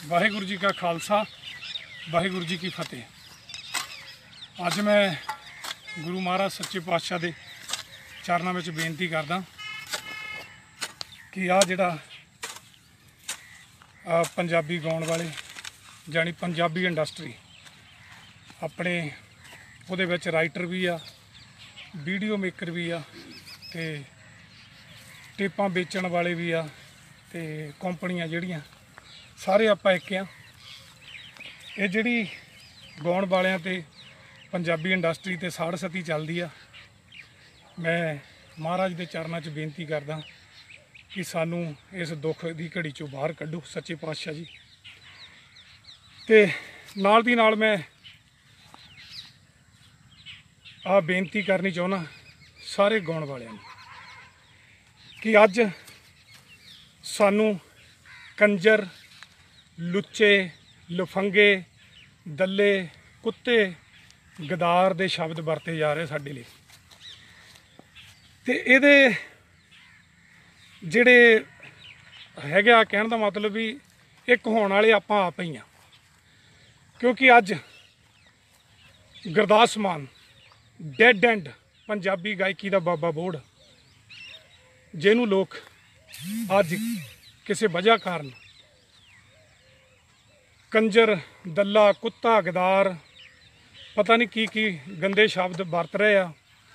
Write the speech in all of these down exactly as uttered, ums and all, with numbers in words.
वाहिगुरु जी का खालसा वाहिगुरु जी की फतेह। अज मैं गुरु महाराज सच्चे पातशाह के चरणों में बेनती करदा कि आ जिहड़ा पंजाबी गाउण वाले जानी पंजाबी इंडस्ट्री अपने उहदे विच राइटर भी आ, वीडियो मेकर भी आ, ते टेपां बेचण वाले भी आ, ते कंपनियां जिहड़ियां सारे आपां एक आ। ये जिहड़ी गाउण वालियां ते पंजाबी इंडस्ट्री ते साड़ सती चलदी आ, मैं महाराज दे चरणों च बेनती करदा कि सानू इस दुख की घड़ी चों बाहर कड्ढो सच्चे पातशाह जी। ते नाल दी नाल मैं आ बेनती करनी चाहुंदा सारे गाउण वालियां नूं कि अज सानू कंजर, लुच्चे, लफंगे, दल्ले, कुत्ते, गदार दे शब्द वरते जा रहे साडे लई। ते इहदे जिहड़े हैगे आ कहण दा मतलब भी एक होण वाले आपां आप ही आ, क्योंकि अज गुरदास मान डैड एंड पंजाबी गायकी दा बाबा बोड़ जिहनूं लोग अज किसी वजह कारण कंजर, दल्ला, कुत्ता, गदार पता नहीं की की गंदे शब्द वरत रहे आ।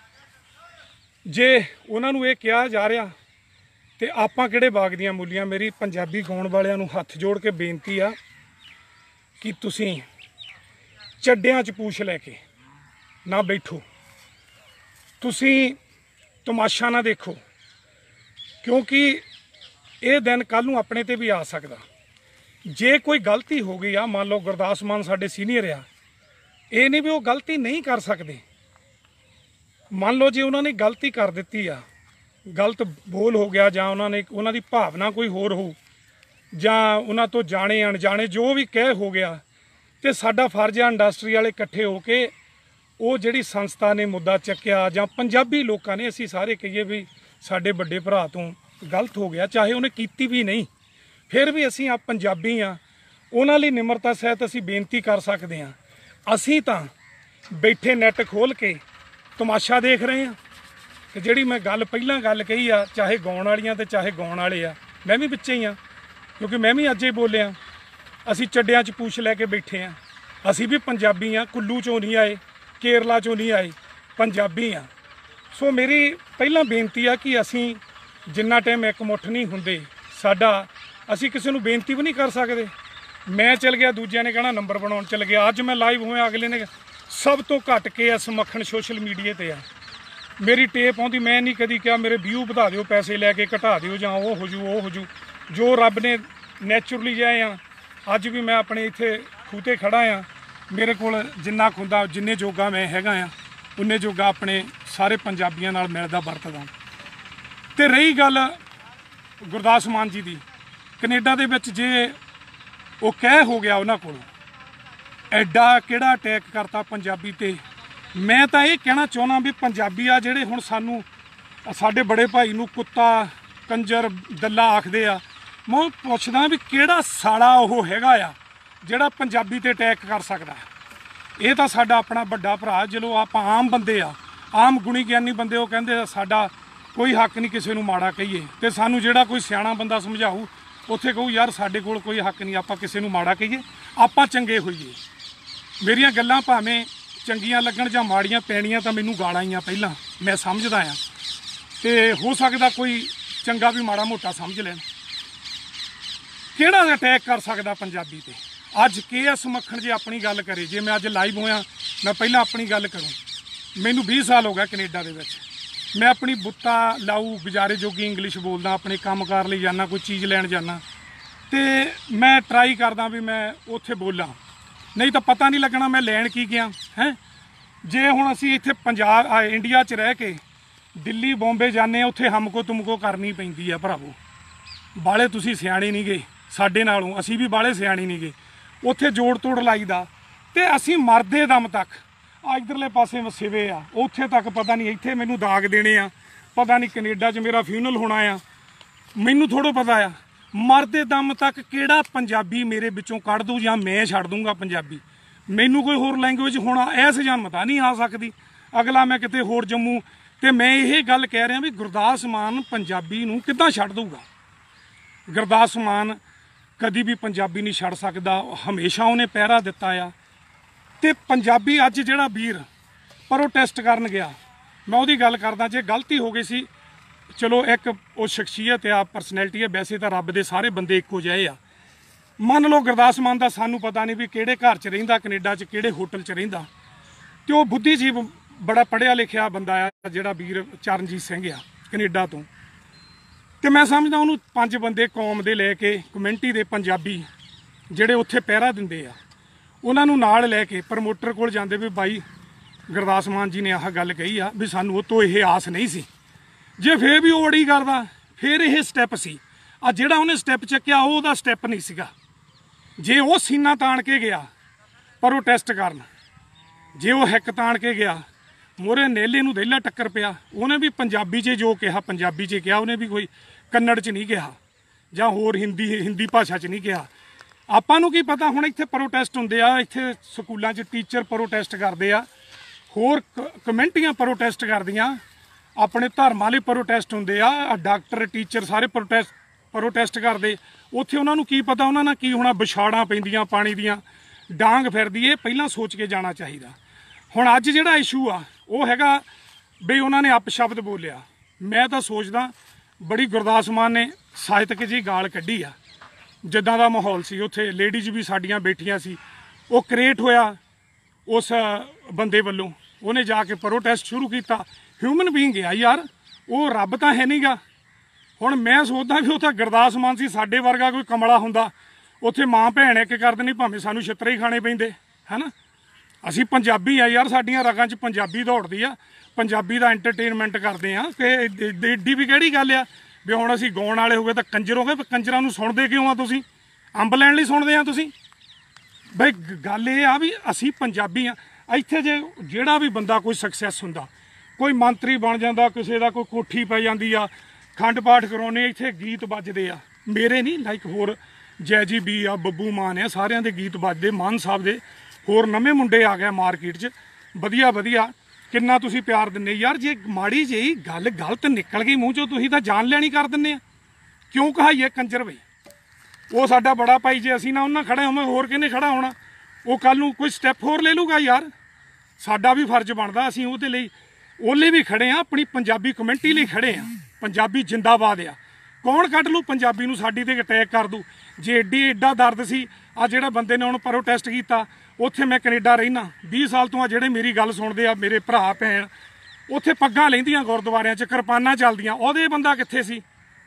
जे उन्होंने ये कहा जा रहा तो आपां किहड़े बाग दियां मूलियां। मेरी पंजाबी गाउण वालियां नूं हत्थ जोड़ के बेनती आ कि तुसीं चड्डियां च पूछ लैके ना बैठो, तुसीं तमाशा ना देखो, क्योंकि ये दिन कल नूं अपने ते भी आ सकदा। जे कोई गलती हो गई आ, मान लो गुरदास मान साडे सीनियर आ, ये नहीं भी वो गलती नहीं कर सकते। मान लो जे उन्होंने गलती कर दी आ, गलत बोल हो गया जां उन्होंने उन्होंने भावना कोई होर हो जां उन्होंने तो जाने अनजाने जो भी कह हो गया, तो साडा फर्ज आ इंडस्ट्री वाले इकट्ठे हो के वो जिहड़ी संस्था ने मुद्दा चक्या जां पंजाबी लोगों ने असीं सारे कहिए भी साडे वड्डे भरा तो गलत हो गया, चाहे उन्हें कीती भी नहीं, फिर भी असीं आप पंजाबी हाँ, उन्हां लई निमरता सहित असीं बेनती कर सकते हैं। असीं तां बैठे नैट खोल के तमाशा देख रहे हैं कि जिहड़ी मैं गल पहलां गल कही आ, चाहे गाउण वालियां ते चाहे गाउण वाले आ, मैं भी विच ही हाँ, क्योंकि मैं भी अज्ज ही बोलिया असीं चड्डियां च पूछ लैके बैठे हैं। असीं भी पंजाबी हाँ, कुल्लू चों नहीं आए, केरला चों नहीं आए, पंजाबी हाँ। सो मेरी पहलां बेनती आ कि असीं जिन्ना टाइम एक मुठ नहीं हुंदे साडा असीं किसी नूं बेनती भी नहीं कर सकते। मैं चल गया, दूजिਆਂ ने कहना नंबर बनाउण चल गया, अज मैं लाइव होया, अगले ने सब तो घट के इस मक्खण सोशल मीडिया ते आ। मेरी टेप आउंदी, मैं नहीं कदी कहा मेरे व्यू वधा दिओ, पैसे लैके घटा दिओ जां वो हो जू वो हो जू, जो रब ने नैचुरली जाए आ। अज भी मैं अपने इत्थे खूते खड़ा आ, मेरे कोल जिन्ना खुंदा जिन्ने जोगा मैं हैगा आ उन्ने जोगा अपने सारे पंजाबियों नाल मिलदा वरतदा। ते रही गल गुरदास मान जी दी, कनेडा दे विच जे वो कह हो गया उन्हां कोल एडा किहड़ा अटैक करता पंजाबी ते। मैं तां ये कहना चाहुंदा भी पंजाबी आ जिहड़े हुण सानू साडे बड़े भाई नूं कुत्ता, कंजर, दल्ला आखदे आ, मैं पुछदा भी किहड़ा साला ओह हैगा आ जिहड़ा पंजाबी ते अटैक कर सकदा। ये तां साडा अपना वड्डा भरा, चलो आपां आम बंदे आ, आम गुणी ज्ञानी बंदे, वो कहंदे साडा कोई हक नहीं किसी नूं माड़ा कहीए, ते सानू जिहड़ा कोई सियाणा बंदा समझाऊ उत्थे कहू यार साडे कोल कोई हक नहीं आपां किसी नूं माड़ा कहीए, आपां चंगे होईए। मेरियां गल्लां भावें चंगियां लगण जां माड़ियां पैणियां तां मैनूं गालां ही आ, पहिलां मैं समझदा आ, ते हो सकदा कोई चंगा भी माड़ा मोटा समझ लैण। किहड़ा अटैक कर सकदा पंजाबी ते? अज के एस मक्खण जे अपनी गल करे, जे मैं अज लाइव होया, मैं पहलां अपनी गल करूँ। मैनूं बीस साल हो गए कनेडा दे विच, मैं अपनी बुत्ता लाऊ गुजारे जोगी इंग्लिश बोलदा, अपने काम कार लई जाना, कोई चीज़ लैण जाना, तो मैं ट्राई करदा भी मैं उत्थे बोलां, नहीं तो पता नहीं लगना मैं लैण की गया है। जे हुण असीं इत्थे पंजाब इंडिया च रह के दिल्ली बॉम्बे जाने, उत्थे हमको तुमको करनी पैंदी आ भरावो, बाले तुसीं सियाणे नहीं गए साडे नालों, असीं भी बाले सियाणे नहीं गए, उत्थे जोड़ तोड़ लाईदा, ते असीं मरदे दम तक आ इधरले पासे वसेवे आ, उत्थे तक पता नहीं इत्थे मैनूं दाग देने आ, पता नहीं कनेडा च मेरा फ्यूनल होना आ, मैनूं थोड़ो पता आ। मरदे दम तक किहड़ा पंजाबी मेरे विचों कढ़ दू जां मैं छड्ड दूंगा पंजाबी। मैनू कोई होर लैंगुएज हुण इस जन्मता नहीं आ सकती। अगला मैं किते होर जम्मू ते मैं ये गल कह रहा भी गुरदास मान पंजाबी नूं किद्दां छड्ड दूगा। गुरदास मान कदी भी पंजाबी नहीं छड्ड सकदा, हमेशा उन्हें पहरा दिता आ। ते पंजाबी अज जिहड़ा वीर प्रोटेस्ट करन गया, मैं उहदी गल करदा, जे गलती हो गई सी चलो एक वो शख्सीयत आ, परसनैलिटी है, वैसे तो रब दे सारे बंदे इक्को जिहे आ। मन लो गुरदास मान दा सानू पता नहीं भी किहड़े घर च रहिंदा, कनेडा च किहड़े होटल च रहिंदा, ते वो बुद्धिजीव बड़ा पढ़िया लिखिया बंदा आ जिहड़ा वीर चरणजीत सिंह आ कनेडा तो। ते मैं समझदा उहनूं पंज बंदे कौम दे लैके कम्यूनिटी दे पंजाबी जिहड़े उत्थे पहरा दिंदे आ, उन्हां नूं नाल लैके प्रमोटर कोल जांदे भी भाई गुरदास मान जी ने आह गल कही आ भी सानू उह तों इह आस नहीं सी। जे फिर भी वो अड़ी करदा फिर यह स्टैप सी। आ जिहड़ा उहने स्टैप चक्या वो उहदा स्टैप नहीं सीगा। जे वो सीना ताण के गया प्रोटेस्ट करन, जे वो हिक ताण के गया, मोरे नेले नूं देला टक्कर पिया, उहने भी पंजाबी च जो कहा पंजाबी च कहा, उहने भी कोई कन्नड़ च नहीं कहा जां होर हिंदी हिंदी भाषा च नहीं कहा। आपां नूं की पता हुण इत्थे प्रोटेस्ट हुंदे आ, इत्थे स्कूलां च टीचर प्रोटेस्ट करदे आ, होर कमेंटियां प्रोटेस्ट करदियां, अपने धर्मां लई प्रोटेस्ट हुंदे आ, डॉक्टर टीचर सारे प्रोटेस्ट प्रोटेस्ट करदे। उत्थे उन्हां नूं की पता उन्हां नाल की होना, विछाड़ां पैंदियां पानी दियां, डांग फिरदी, ये पहिलां सोच के जाना चाहिदा। हुण अज जिहड़ा इशू आ वो हैगा बई उन्हां ने अपशब्द बोलिया। मैं तां सोचदा बड़ी गुरदास मान ने साहित्यक जी गाल कड्ढी आ, जिद्दां दा माहौल सी उत्थे लेडीज भी साडियां बैठियां सी, वो क्रिएट होया उस बंदे वल्लों, उहने जाके प्रोटेस्ट शुरू किया। ह्यूमन बीइंग आ यार, वो रब तां है नहीं गा। हुण मैं सोचदा भी उत्थे गुरदास मान सी, साडे वर्गा कोई कमला हुंदा उत्थे माँ भैन एक कर देनी, भावें सानूं छित्तरे ही खाने पैंदे है ना। असीं पंजाबी आ यार, साडियां रगां च पंजाबी दौड़दी आ, पंजाबी दा एंटरटेनमेंट करदे आ कि एड्डी भी किहड़ी गल आ भी हुण असीं गाउण वाले हो गए तां कंजर हो गए। कंजरां नूं सुणदे क्यों आ तुसीं? अंब लैण लई सुणदे आ तुसीं? बई गल ये आ भी असीं पंजाबी आ। इत्थे जे जिहड़ा भी बंदा कोई सक्सैस हुंदा, कोई मंत्री बन जाता, किसी का कोई कोठी पै जाती आ, खंड पाठ करवाने, इत्थे गीत बजते आ, मेरे नहीं लाइक होर जै जी बी आ, बब्बू मान है, सारिਆਂ ਦੇ गीत बजते, मान साहब ਦੇ होर नवे मुंडे आ गए मार्केट च, वधिया वधिया किन्ना तुसीं प्यार दिंदे यार। जे माड़ी जी गल गलत निकल गई मूँह चों तुसीं तां जान लैनी कर दिंदे आ। क्यों कहाइए कंजर बई, वो साडा बड़ा भाई, जे असीं ना उन्हां खड़े होवे होर किहने खड़ा होना, वो कल नूं कोई स्टैप होर ले लूगा यार। साडा भी फर्ज बनदा, असीं ਉਹਦੇ ਲਈ ਉਹਲੇ भी खड़े हाँ, अपनी पंजाबी कम्यूनिटी लिए खड़े हाँ, पंजाबी जिंदाबाद आ। कौन कढ़ लू पंजाबी नूं साडी ते अटैक कर दू। जे एड्डी एड्डा दर्द सी, आ जिहड़ा बंदे ने हुण प्रोटेस्ट कीता, उत्थे मैं कनेडा रहिना बीस साल तो आ, जिहड़े मेरी गल सुणदे आ मेरे भरा भैन, उत्थे पग्गां लहिंदियां गुरुद्वारियां च, किरपानां चलदियां, ਉਹਦੇ बंदा कित्थे सी?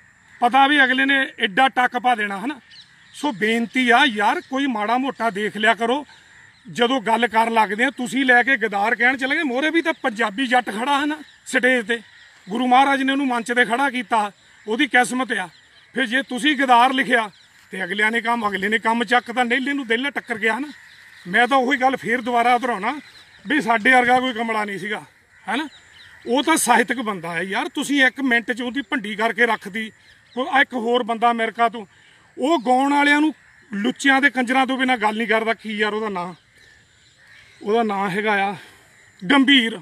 पता भी अगले ने एड्डा टक पा देना है ना। सो बेनती आ यार, कोई माड़ा मोटा देख लिया करो। ਜਦੋਂ ਗੱਲ ਕਰਨ ਲੱਗਦੇ ਆ ਤੁਸੀਂ ਲੈ ਕੇ ਗਦਾਰ ਕਹਿਣ ਚਲੇ ਗਏ, ਮੋਰੇ ਵੀ ਤਾਂ ਪੰਜਾਬੀ ਜੱਟ ਖੜਾ ਹੈ ਨਾ ਸਟੇਜ ਤੇ, ਗੁਰੂ ਮਹਾਰਾਜ ਨੇ ਉਹਨੂੰ ਮੰਚ ਤੇ ਖੜਾ ਕੀਤਾ, ਉਹਦੀ ਕਿਸਮਤ ਆ। ਫਿਰ ਜੇ ਤੁਸੀਂ ਗਦਾਰ ਲਿਖਿਆ ਤੇ ਅਗਲਿਆਂ ਨੇ ਕੰਮ ਅਗਲੇ ਨੇ ਕੰਮ ਚੱਕਦਾ, ਨੇਲੇ ਨੂੰ ਦਿਲ ਟੱਕਰ ਗਿਆ ਨਾ। ਮੈਂ ਤਾਂ ਉਹੀ ਗੱਲ ਫੇਰ ਦੁਬਾਰਾ ਦੁਹਰਾਉਣਾ ਵੀ ਸਾਡੇ ਵਰਗਾ ਕੋਈ ਕਮਲਾ ਨਹੀਂ ਸੀਗਾ ਹੈ ਨਾ। ਉਹ ਤਾਂ ਸਾਹਿਤਕ ਬੰਦਾ ਹੈ ਯਾਰ, ਤੁਸੀਂ ਇੱਕ ਮਿੰਟ 'ਚ ਉਹਦੀ ਭੰਡੀ ਕਰਕੇ ਰੱਖਦੀ। ਕੋਈ ਇੱਕ ਹੋਰ ਬੰਦਾ ਅਮਰੀਕਾ ਤੋਂ, ਉਹ ਗਾਉਣ ਵਾਲਿਆਂ ਨੂੰ ਲੁੱਚਿਆਂ ਦੇ ਕੰਜਰਾਂ ਤੋਂ ਬਿਨਾਂ ਗੱਲ ਨਹੀਂ ਕਰਦਾ। ਕੀ ਯਾਰ ਉਹਦਾ ਨਾਂ, ਉਹਦਾ ਨਾਂ ਹੈਗਾ ਆ ਗੰਭੀਰ।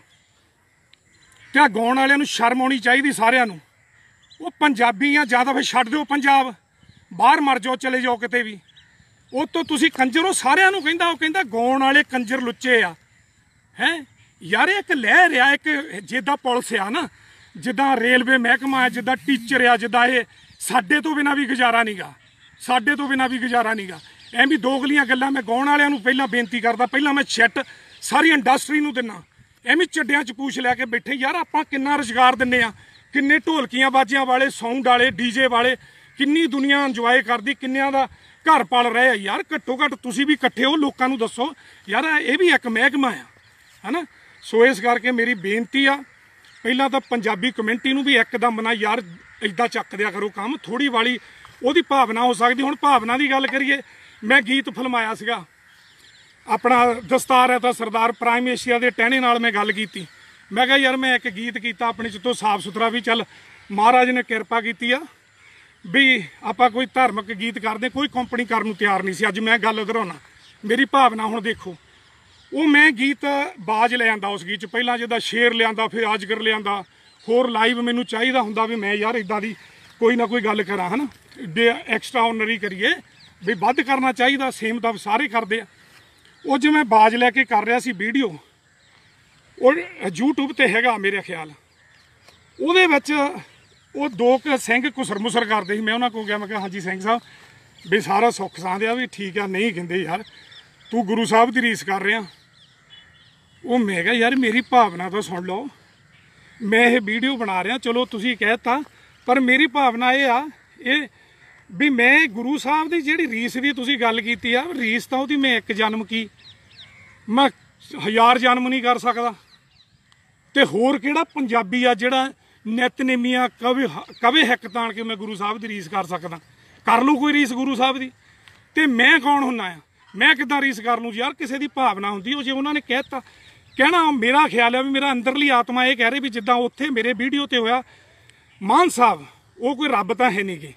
ਤੇ ਆ ਗਾਉਣ ਵਾਲਿਆਂ ਨੂੰ ਸ਼ਰਮ ਆਉਣੀ ਚਾਹੀਦੀ ਸਾਰਿਆਂ ਨੂੰ। ਉਹ ਪੰਜਾਬੀ ਆ, ਜਾਂ ਤਾਂ ਫਿਰ ਛੱਡ ਦਿਓ ਪੰਜਾਬ, ਬਾਹਰ ਮਰ ਜਾਓ, ਚਲੇ ਜਾਓ ਕਿਤੇ ਵੀ। ਉਹ ਤੋਂ ਤੁਸੀਂ ਕੰਜਰ ਹੋ, ਸਾਰਿਆਂ ਨੂੰ ਕਹਿੰਦਾ। ਉਹ ਕਹਿੰਦਾ ਗਾਉਣ ਵਾਲੇ ਕੰਜਰ ਲੁੱਚੇ ਆ ਹੈ ਯਾਰ। ਇੱਕ ਲਹਿਰ ਆ, ਇੱਕ ਜਿੱਦਾਂ ਪੁਲਿਸ ਆ ਨਾ, ਜਿੱਦਾਂ ਰੇਲਵੇ ਮਹਿਕਮਾ ਆ, ਜਿੱਦਾਂ ਟੀਚਰ ਆ, ਜਿੱਦਾਂ ਇਹ ਸਾਡੇ ਤੋਂ ਬਿਨਾਂ ਵੀ ਗੁਜ਼ਾਰਾ ਨਹੀਂ ਗਾ, ਸਾਡੇ ਤੋਂ ਬਿਨਾਂ ਵੀ ਗੁਜ਼ਾਰਾ ਨਹੀਂ ਗਾ। ਐਵੇਂ ਦੋਗਲੀਆਂ ਗੱਲਾਂ ਮੈਂ ਗਾਉਣ ਵਾਲਿਆਂ ਨੂੰ ਪਹਿਲਾਂ ਬੇਨਤੀ ਕਰਦਾ, ਪਹਿਲਾਂ ਮੈਂ ਛੱਟ ਸਾਰੀ ਇੰਡਸਟਰੀ ਨੂੰ ਦਿੰਦਾ। ਐਵੇਂ ਚੱਡਿਆਂ 'ਚ ਪੂਛ ਲੈ ਕੇ ਬੈਠੇ ਯਾਰ, ਆਪਾਂ ਕਿੰਨਾ ਰੁਜ਼ਗਾਰ ਦਿੰਦੇ ਆ, ਕਿੰਨੇ ਢੋਲਕੀਆਂ ਬਾਜਿਆਂ ਵਾਲੇ, ਸਾਊਂਡ ਵਾਲੇ, ਡੀਜੇ ਵਾਲੇ, ਕਿੰਨੀ ਦੁਨੀਆ ਇੰਜੋਏ ਕਰਦੀ, ਕਿੰਨਿਆਂ ਦਾ ਘਰ ਪਲ ਰਹੇ ਆ ਯਾਰ। ਘੱਟੋ ਘੱਟ ਤੁਸੀਂ ਵੀ ਇਕੱਠੇ ਹੋ, ਲੋਕਾਂ ਨੂੰ ਦੱਸੋ ਯਾਰ ਇਹ ਵੀ ਇੱਕ ਮਹਿਕਮਾ ਆ ਹੈ ਨਾ। ਸੋ ਇਸ ਕਰਕੇ ਮੇਰੀ ਬੇਨਤੀ ਆ, ਪਹਿਲਾਂ ਤਾਂ ਪੰਜਾਬੀ ਕਮਿਊਨਿਟੀ ਨੂੰ ਵੀ ਇੱਕਦਮ ਨਾ ਯਾਰ ਇੱਦਾਂ ਚੱਕ ਦਿਆ ਕਰੋ ਕੰਮ, ਥੋੜ੍ਹੀ ਵਾਲੀ ਉਹਦੀ ਭਾਵਨਾ ਹੋ ਸਕਦੀ। ਹੁਣ ਭਾਵਨਾ ਦੀ ਗੱਲ ਕਰੀਏ, ਮੈਂ ਗੀਤ ਫਿਲਮਾਇਆ ਸੀਗਾ ਆਪਣਾ ਦਸਤਾਰ ਹੈ ਤਾਂ ਸਰਦਾਰ ਪ੍ਰਾਈਮ ਏਸ਼ੀਆ ਦੇ ਟਹਿਣੇ ਨਾਲ ਮੈਂ ਗੱਲ ਕੀਤੀ। ਮੈਂ ਕਿਹਾ ਯਾਰ ਮੈਂ ਇੱਕ ਗੀਤ ਕੀਤਾ ਆਪਣੇ ਚ ਤੋਂ ਸਾਫ ਸੁਥਰਾ ਵੀ, ਚੱਲ ਮਹਾਰਾਜ ਨੇ ਕਿਰਪਾ ਕੀਤੀ ਆ ਵੀ ਆਪਾਂ ਕੋਈ ਧਾਰਮਿਕ ਗੀਤ ਕਰਦੇ, ਕੋਈ ਕੰਪਨੀ ਕਰਨ ਨੂੰ ਤਿਆਰ ਨਹੀਂ ਸੀ। ਅੱਜ ਮੈਂ ਗੱਲ ਦੁਹਰਾਉਣਾ, ਮੇਰੀ ਭਾਵਨਾ ਹੁਣ ਦੇਖੋ। ਉਹ ਮੈਂ ਗੀਤ ਬਾਜ ਲੈ ਆਂਦਾ, ਉਸ ਗੀਤ 'ਚ ਪਹਿਲਾਂ ਜਿੱਦਾਂ ਸ਼ੇਰ ਲਿਆਂਦਾ, ਫਿਰ ਆਜਗਰ ਲਿਆਂਦਾ, ਹੋਰ ਲਾਈਵ ਮੈਨੂੰ ਚਾਹੀਦਾ ਹੁੰਦਾ ਵੀ ਮੈਂ ਯਾਰ ਇੱਦਾਂ ਦੀ ਕੋਈ ਨਾ ਕੋਈ ਗੱਲ ਕਰਾਂ, ਹੈ ਨਾ, ਡੇ ਐਕਸਟਰਾ ਆਨਰੀ ਕਰੀਏ ਵੀ ਵੱਧ ਕਰਨਾ ਚਾਹੀਦਾ, ਸੇਮ ਤਾਂ ਸਾਰੇ ਕਰਦੇ ਆ। ਉਹ ਜਿਵੇਂ ਬਾਜ ਲੈ ਕੇ ਕਰ ਰਿਹਾ ਸੀ ਵੀਡੀਓ, ਉਹ ਯੂਟਿਊਬ 'ਤੇ ਹੈਗਾ ਮੇਰੇ ਖਿਆਲ। ਉਹਦੇ ਵਿੱਚ ਉਹ ਦੋ ਕੁ ਸਿੰਘ ਘੁਸਰ ਮੁਸਰ ਕਰਦੇ ਸੀ। ਮੈਂ ਉਹਨਾਂ ਕੋਲ ਗਿਆ, ਮੈਂ ਕਿਹਾ ਹਾਂਜੀ ਸਿੰਘ ਸਾਹਿਬ ਵੀ ਸਾਰਾ ਸੁੱਖ ਸਾਂਦ ਆ ਵੀ ਠੀਕ ਆ? ਨਹੀਂ, ਕਹਿੰਦੇ ਯਾਰ ਤੂੰ ਗੁਰੂ ਸਾਹਿਬ ਦੀ ਰੀਸ ਕਰ ਰਿਹਾ। ਉਹ ਮੈਂ ਕਿਹਾ ਯਾਰ ਮੇਰੀ ਭਾਵਨਾ ਤਾਂ ਸੁਣ ਲਓ, ਮੈਂ ਇਹ ਵੀਡੀਓ ਬਣਾ ਰਿਹਾ, ਚਲੋ ਤੁਸੀਂ ਕਹਿ ਤਾ, ਪਰ ਮੇਰੀ ਭਾਵਨਾ ਇਹ ਆ ਇਹ ਵੀ ਮੈਂ ਗੁਰੂ ਸਾਹਿਬ ਦੀ ਜਿਹੜੀ ਰੀਸ ਦੀ ਤੁਸੀਂ ਗੱਲ ਕੀਤੀ ਆ, ਰੀਸ ਤਾਂ ਉਹਦੀ ਮੈਂ ਇੱਕ ਜਨਮ ਕੀ, ਮੈਂ ਹਜ਼ਾਰ ਜਨਮ ਨਹੀਂ ਕਰ ਸਕਦਾ। ਤੇ ਹੋਰ ਕਿਹੜਾ ਪੰਜਾਬੀ ਆ ਜਿਹੜਾ ਨਿਤਨੇਮੀਆਂ ਕਵੇ ਕਵੇ ਹਿੱਕ ਤਾਣ ਕੇ ਮੈਂ ਗੁਰੂ ਸਾਹਿਬ ਦੀ ਰੀਸ ਕਰ ਸਕਦਾ? ਕਰ ਲੂ ਕੋਈ ਰੀਸ ਗੁਰੂ ਸਾਹਿਬ ਦੀ? ਤੇ ਮੈਂ ਕੌਣ ਹੁੰਨਾ ਆ? ਮੈਂ ਕਿੱਦਾਂ ਰੀਸ ਕਰ ਲੂੰ? ਯਾਰ ਕਿਸੇ ਦੀ ਭਾਵਨਾ ਹੁੰਦੀ, ਉਹ ਜੇ ਉਹਨਾਂ ਨੇ ਕਹਿ ਤਾ, ਕਹਿਣਾ ਮੇਰਾ ਖਿਆਲ ਆ ਵੀ ਮੇਰਾ ਅੰਦਰਲੀ ਆਤਮਾ ਇਹ ਕਹਿ ਰਹੀ ਵੀ ਜਿੱਦਾਂ ਉੱਥੇ ਮੇਰੇ ਵੀਡੀਓ ਤੇ ਹੋਇਆ। ਮਾਨ ਸਾਹਿਬ ਉਹ ਕੋਈ ਰੱਬ ਤਾਂ ਹੈ ਨਹੀਂ ਗੇ,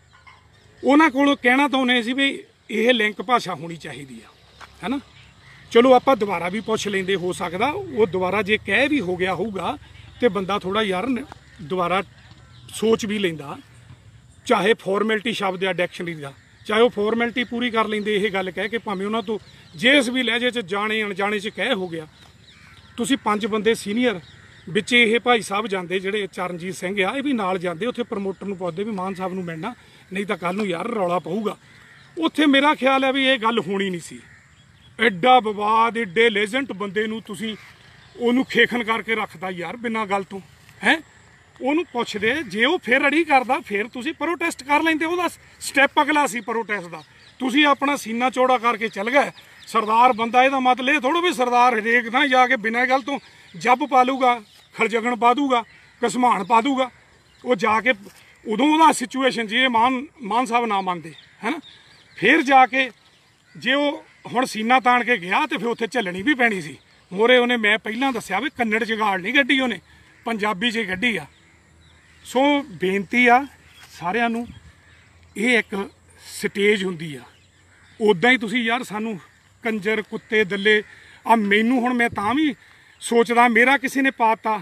ਉਹਨਾਂ ਕੋਲੋਂ ਕਹਿਣਾ ਤਾਂ ਉਹਨੇ ਸੀ ਵੀ ਇਹ ਲਿੰਕ ਭਾਸ਼ਾ ਹੋਣੀ ਚਾਹੀਦੀ ਆ, ਹੈ ਨਾ। ਚਲੋ ਆਪਾਂ ਦੁਬਾਰਾ ਵੀ ਪੁੱਛ ਲੈਂਦੇ, ਹੋ ਸਕਦਾ ਉਹ ਦੁਬਾਰਾ ਜੇ ਕਹਿ ਵੀ ਹੋ ਗਿਆ ਹੋਊਗਾ ਤੇ ਬੰਦਾ ਥੋੜਾ ਯਾਰ ਦੁਬਾਰਾ ਸੋਚ ਵੀ ਲੈਂਦਾ, ਚਾਹੇ ਫਾਰਮੈਲਿਟੀ ਸ਼ਬਦ ਆ ਡਿਕਸ਼ਨਰੀ ਦਾ, ਚਾਹੇ ਉਹ ਫਾਰਮੈਲਿਟੀ ਪੂਰੀ ਕਰ ਲੈਂਦੇ ਇਹ ਗੱਲ ਕਹਿ ਕੇ, ਭਾਵੇਂ ਉਹਨਾਂ ਤੋਂ ਜਿਸ ਵੀ ਲਹਿਜੇ 'ਚ ਜਾਣੇ ਅਣਜਾਣੇ 'ਚ ਕਹਿ ਹੋ ਗਿਆ। ਤੁਸੀਂ ਪੰਜ ਬੰਦੇ ਸੀਨੀਅਰ ਵਿੱਚ ਇਹ ਭਾਈ ਸਾਹਿਬ ਜਾਂਦੇ ਜਿਹੜੇ ਚਰਨਜੀਤ ਸਿੰਘ ਆ, ਇਹ ਵੀ ਨਾਲ ਜਾਂਦੇ, ਉੱਥੇ ਪ੍ਰਮੋਟਰ ਨੂੰ ਪੁੱਛਦੇ ਵੀ ਮਾਨ ਸਾਹਿਬ ਨੂੰ ਮਿਲਣਾ, ਨਹੀਂ ਤਾਂ ਕੱਲ ਨੂੰ ਯਾਰ ਰੌਲਾ ਪਊਗਾ। ਉੱਥੇ ਮੇਰਾ ਖਿਆਲ ਹੈ ਵੀ ਇਹ ਗੱਲ ਹੋਣੀ ਨਹੀਂ ਸੀ। ਐਡਾ ਵਿਵਾਦ, ਐਡੇ ਲੇਜੈਂਟ ਬੰਦੇ ਨੂੰ ਤੁਸੀਂ ਉਹਨੂੰ ਖੇਖਣ ਕਰਕੇ ਰੱਖਦਾ ਯਾਰ ਬਿਨਾਂ ਗੱਲ ਤੋਂ, ਹੈ। ਉਹਨੂੰ ਪੁੱਛਦੇ, ਜੇ ਉਹ ਫਿਰ ਅੜੀ ਕਰਦਾ ਫਿਰ ਤੁਸੀਂ ਪ੍ਰੋਟੈਸਟ ਕਰ ਲੈਂਦੇ, ਉਹਦਾ ਸਟੈਪ ਅਗਲਾ ਸੀ ਪ੍ਰੋਟੈਸਟ ਦਾ। ਤੁਸੀਂ ਆਪਣਾ ਸੀਨਾ ਚੌੜਾ ਕਰਕੇ ਚੱਲ ਗਏ। ਸਰਦਾਰ ਬੰਦਾ, ਇਹਦਾ ਮਤਲਬ ਇਹ ਥੋੜ੍ਹਾ ਵੀ ਸਰਦਾਰ ਹਰੇਕ ਨਾ ਜਾ ਕੇ ਬਿਨਾਂ ਗੱਲ ਤੋਂ ਜੱਬ ਪਾ ਲੂਗਾ, ਖਲਜਗਣ ਪਾ ਦੂਗਾ, ਘਸਮਾਨ ਪਾ ਦੂਗਾ। ਉਹ ਜਾ ਕੇ ਉਦੋਂ ਉਹਦਾ ਸਿਚੁਏਸ਼ਨ, ਜੇ ਮਾਨ ਮਾਨ ਸਾਹਿਬ ਨਾ ਮੰਨਦੇ, ਹੈ ਨਾ, ਫਿਰ ਜਾ ਕੇ ਜੇ ਉਹ ਹੁਣ ਸੀਨਾ ਤਾਣ ਕੇ ਗਿਆ ਤੇ ਫਿਰ ਉੱਥੇ ਝੱਲਣੀ ਵੀ ਪੈਣੀ ਸੀ ਮੋਰੇ ਉਹਨੇ। ਮੈਂ ਪਹਿਲਾਂ ਦੱਸਿਆ ਵੀ ਕੰਨੜ 'ਚ ਗਾਲ ਨਹੀਂ ਕੱਢੀ ਉਹਨੇ, ਪੰਜਾਬੀ 'ਚ ਕੱਢੀ ਆ। ਸੋ ਬੇਨਤੀ ਆ ਸਾਰਿਆਂ ਨੂੰ, ਇਹ ਇੱਕ ਸਟੇਜ ਹੁੰਦੀ ਆ। ਉੱਦਾਂ ਹੀ ਤੁਸੀਂ ਯਾਰ ਸਾਨੂੰ ਕੰਜਰ, ਕੁੱਤੇ, ਦੱਲੇ ਆ, ਮੈਨੂੰ ਹੁਣ ਮੈਂ ਤਾਂ ਵੀ ਸੋਚਦਾ, ਮੇਰਾ ਕਿਸੇ ਨੇ ਪਾਤਾ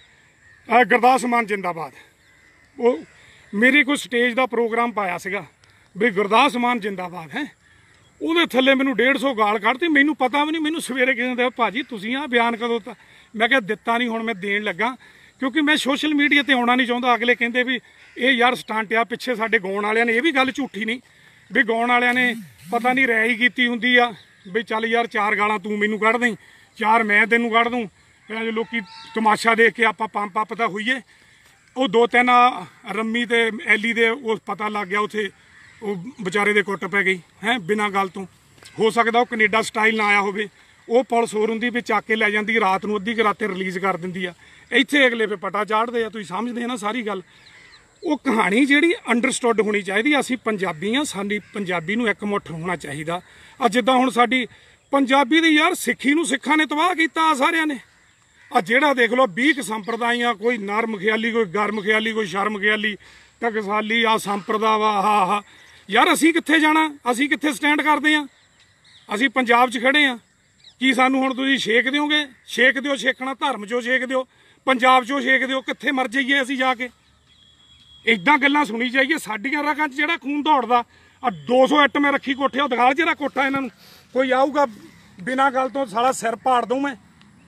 ਗੁਰਦਾਸ ਮਾਨ ਜਿੰਦਾਬਾਦ। ਉਹ ਮੇਰੇ ਕੋਈ ਸਟੇਜ ਦਾ ਪ੍ਰੋਗਰਾਮ ਪਾਇਆ ਸੀਗਾ ਵੀ ਗੁਰਦਾਸ ਮਾਨ ਜਿੰਦਾਬਾਦ ਹੈ, ਉਹਦੇ ਥੱਲੇ ਮੈਨੂੰ ਡੇਢ ਸੌ ਗਾਲ ਕੱਢਤੀ। ਮੈਨੂੰ ਪਤਾ ਵੀ ਨਹੀਂ, ਮੈਨੂੰ ਸਵੇਰੇ ਕਹਿੰਦੇ ਭਾਜੀ ਤੁਸੀਂ ਆਹ ਬਿਆਨ ਕਦੋਂ ਤਾ? ਮੈਂ ਕਿਹਾ ਦਿੱਤਾ ਨਹੀਂ, ਹੁਣ ਮੈਂ ਦੇਣ ਲੱਗਾ, ਕਿਉਂਕਿ ਮੈਂ ਸੋਸ਼ਲ ਮੀਡੀਆ ਤੇ ਆਉਣਾ ਨਹੀਂ ਚਾਹੁੰਦਾ। ਅਗਲੇ ਕਹਿੰਦੇ ਵੀ ਇਹ ਯਾਰ ਸਟੰਟ ਆ, ਪਿੱਛੇ ਸਾਡੇ ਗਾਉਣ ਵਾਲਿਆਂ ਨੇ, ਇਹ ਵੀ ਗੱਲ ਝੂਠੀ ਨਹੀਂ ਵੀ ਗਾਉਣ ਵਾਲਿਆਂ ਨੇ ਪਤਾ ਨਹੀਂ ਰਹਿ ਹੀ ਕੀਤੀ ਹੁੰਦੀ ਆ ਵੀ ਚੱਲ ਯਾਰ ਚਾਰ ਗਾਲਾਂ ਤੂੰ ਮੈਨੂੰ ਕੱਢ ਦੇਂ, ਚਾਰ ਮੈਂ ਤੈਨੂੰ ਕੱਢ ਦੂੰ, ਲੋਕੀ ਤਮਾਸ਼ਾ ਦੇਖ ਕੇ ਆਪਾਂ ਪੰਪ ਅੱਪ ਤਾਂ ਹੋਈਏ। ਉਹ ਦੋ ਤਿੰਨ ਰੰਮੀ ਤੇ ਐਲੀ ਦੇ ਉਹ ਪਤਾ ਲੱਗ ਗਿਆ, ਉੱਥੇ ਉਹ ਵਿਚਾਰੇ ਦੇ ਕੁੱਟ ਪੈ ਗਈ ਹੈ ਬਿਨਾਂ ਗੱਲ ਤੋਂ। ਹੋ ਸਕਦਾ ਉਹ ਕੈਨੇਡਾ ਸਟਾਈਲ ਨਾ ਆਇਆ ਹੋਵੇ, ਉਹ ਪੁਲਿਸ ਹੋਰ ਹੁੰਦੀ ਵੀ ਚੱਕ ਕੇ ਲੈ ਜਾਂਦੀ, ਰਾਤ ਨੂੰ ਅੱਧੀ ਕੁ ਰਾਤੇ ਰਿਲੀਜ਼ ਕਰ ਦਿੰਦੀ ਆ। ਇੱਥੇ ਅਗਲੇ ਫਿਰ ਪਟਾ ਚਾੜਦੇ ਆ, ਤੁਸੀਂ ਸਮਝਦੇ ਆ ਨਾ ਸਾਰੀ ਗੱਲ। ਉਹ ਕਹਾਣੀ ਜਿਹੜੀ ਅੰਡਰਸਟੁੱਡ ਹੋਣੀ ਚਾਹੀਦੀ। ਅਸੀਂ ਪੰਜਾਬੀ ਆ, ਸਾਡੀ ਪੰਜਾਬੀ ਨੂੰ ਇੱਕ ਮੁੱਠ ਹੋਣਾ ਚਾਹੀਦਾ। ਆ ਜਿੱਦਾਂ ਹੁਣ ਸਾਡੀ ਪੰਜਾਬੀ ਦੀ ਯਾਰ ਸਿੱਖੀ ਨੂੰ ਸਿੱਖਾਂ ਨੇ ਤਬਾਹ ਕੀਤਾ ਸਾਰਿਆਂ ਨੇ। ਆ ਜਿਹੜਾ ਦੇਖ ਲਓ ਵੀਹ ਸੰਪਰਦਾਇਆਂ, ਕੋਈ ਨਰਮ ਖਿਆਲੀ, ਕੋਈ ਗਰਮ ਖਿਆਲੀ, ਕੋਈ ਸ਼ਰਮ ਖਿਆਲੀ, ਟਕਸਾਲੀ, ਆ ਸੰਪਰਦਾ ਵਾ, ਆਹ ਆਹ ਯਾਰ ਅਸੀਂ ਕਿੱਥੇ ਜਾਣਾ? ਅਸੀਂ ਕਿੱਥੇ ਸਟੈਂਡ ਕਰਦੇ ਆ? ਅਸੀਂ ਪੰਜਾਬ 'ਚ ਖੜੇ ਆ। ਕੀ ਸਾਨੂੰ ਹੁਣ ਤੁਸੀਂ ਛੇਕ ਦਿਓਗੇ? ਛੇਕ ਦਿਓ, ਛੇਕਣਾ ਧਰਮ 'ਚੋਂ ਛੇਕ ਦਿਓ, ਪੰਜਾਬ 'ਚੋਂ ਛੇਕ ਦਿਓ, ਕਿੱਥੇ ਮਰ ਜਾਈਏ ਅਸੀਂ ਜਾ ਕੇ? ਇੱਦਾਂ ਗੱਲਾਂ ਸੁਣੀ ਜਾਈਏ। ਸਾਡੀਆਂ ਰਗਾਂ 'ਚ ਜਿਹੜਾ ਖੂਨ ਦੌੜਦਾ, ਆ ਦੋ ਸੌ ਇੱਟ ਮੈਂ ਰੱਖੀ ਕੋਠੇ, ਉਹ ਦਿਖਾ ਜਿਹੜਾ ਕੋਠਾ ਇਹਨਾਂ ਨੂੰ। ਕੋਈ ਆਊਗਾ ਬਿਨਾਂ ਗੱਲ ਤੋਂ ਸਾਲਾ ਸਿਰ ਪਾੜ ਦਊਂ ਮੈਂ,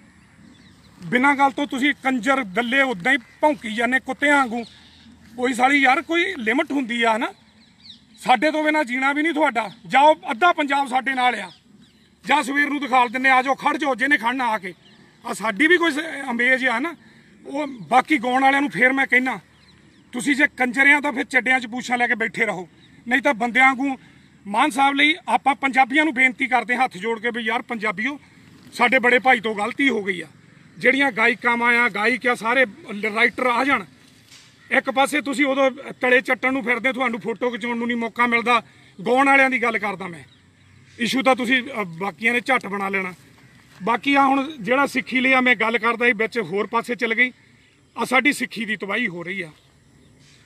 ਬਿਨਾਂ ਗੱਲ ਤੋਂ। ਤੁਸੀਂ ਕੰਜਰ ਦੱਲੇ ਉੱਦਾਂ ਹੀ ਭੌਂਕੀ ਜਾਂਦੇ ਕੁੱਤਿਆਂ ਵਾਂਗੂ। ਕੋਈ ਸਾਲੀ ਯਾਰ ਕੋਈ ਲਿਮਟ ਹੁੰਦੀ ਆ ਨਾ। ਸਾਡੇ ਤੋਂ ਬਿਨਾਂ ਜੀਣਾ ਵੀ ਨਹੀਂ ਤੁਹਾਡਾ। ਜਾਓ, ਅੱਧਾ ਪੰਜਾਬ ਸਾਡੇ ਨਾਲ ਆ, ਜਾਂ ਸਵੇਰ ਨੂੰ ਦਿਖਾਲ ਦਿੰਦੇ, ਆ ਜਾਓ ਖੜ ਜਾਓ ਜਿਹਨੇ ਖੜਨਾ ਆ ਕੇ। ਆ ਸਾਡੀ ਵੀ ਕੋਈ ਅਮੇਜ ਆ ਨਾ। ਉਹ ਬਾਕੀ ਗਾਉਣ ਵਾਲਿਆਂ ਨੂੰ ਫੇਰ ਮੈਂ ਕਹਿਣਾ, ਤੁਸੀਂ ਜੇ ਕੰਜਰਿਆਂ ਤਾਂ ਫਿਰ ਚੱਡਿਆਂ 'ਚ ਪੂਛਾਂ ਲੈ ਕੇ ਬੈਠੇ ਰਹੋ, ਨਹੀਂ ਤਾਂ ਬੰਦਿਆਂ ਵਾਂਗੂ। ਮਾਨ ਸਾਹਿਬ ਲਈ ਆਪਾਂ ਪੰਜਾਬੀਆਂ ਨੂੰ ਬੇਨਤੀ ਕਰਦੇ ਹੱਥ ਜੋੜ ਕੇ ਵੀ ਯਾਰ ਪੰਜਾਬੀਓ, ਸਾਡੇ ਬੜੇ ਭਾਈ ਤੋਂ ਗਲਤੀ ਹੋ ਗਈ ਆ। ਜਿਹੜੀਆਂ ਗਾਇਕਾਵਾਂ ਆ, ਗਾਇਕ ਆ, ਸਾਰੇ ਰਾਈਟਰ ਆ ਜਾਣ ਇੱਕ ਪਾਸੇ। ਤੁਸੀਂ ਉਦੋਂ ਤਲੇ ਚੱਟਣ ਨੂੰ ਫਿਰਦੇ, ਤੁਹਾਨੂੰ ਫੋਟੋ ਖਿਚਾਉਣ ਨੂੰ ਨਹੀਂ ਮੌਕਾ ਮਿਲਦਾ। ਗਾਉਣ ਵਾਲਿਆਂ ਦੀ ਗੱਲ ਕਰਦਾ ਮੈਂ। ਇਸ਼ੂ ਤਾਂ ਤੁਸੀਂ ਬਾਕੀਆਂ ਨੇ ਝੱਟ ਬਣਾ ਲੈਣਾ। ਬਾਕੀ ਆ ਹੁਣ ਜਿਹੜਾ ਸਿੱਖੀ ਲਈ ਆ ਮੈਂ ਗੱਲ ਕਰਦਾ ਸੀ, ਵਿੱਚ ਹੋਰ ਪਾਸੇ ਚੱਲ ਗਈ। ਆ ਸਾਡੀ ਸਿੱਖੀ ਦੀ ਤਬਾਹੀ ਹੋ ਰਹੀ ਆ।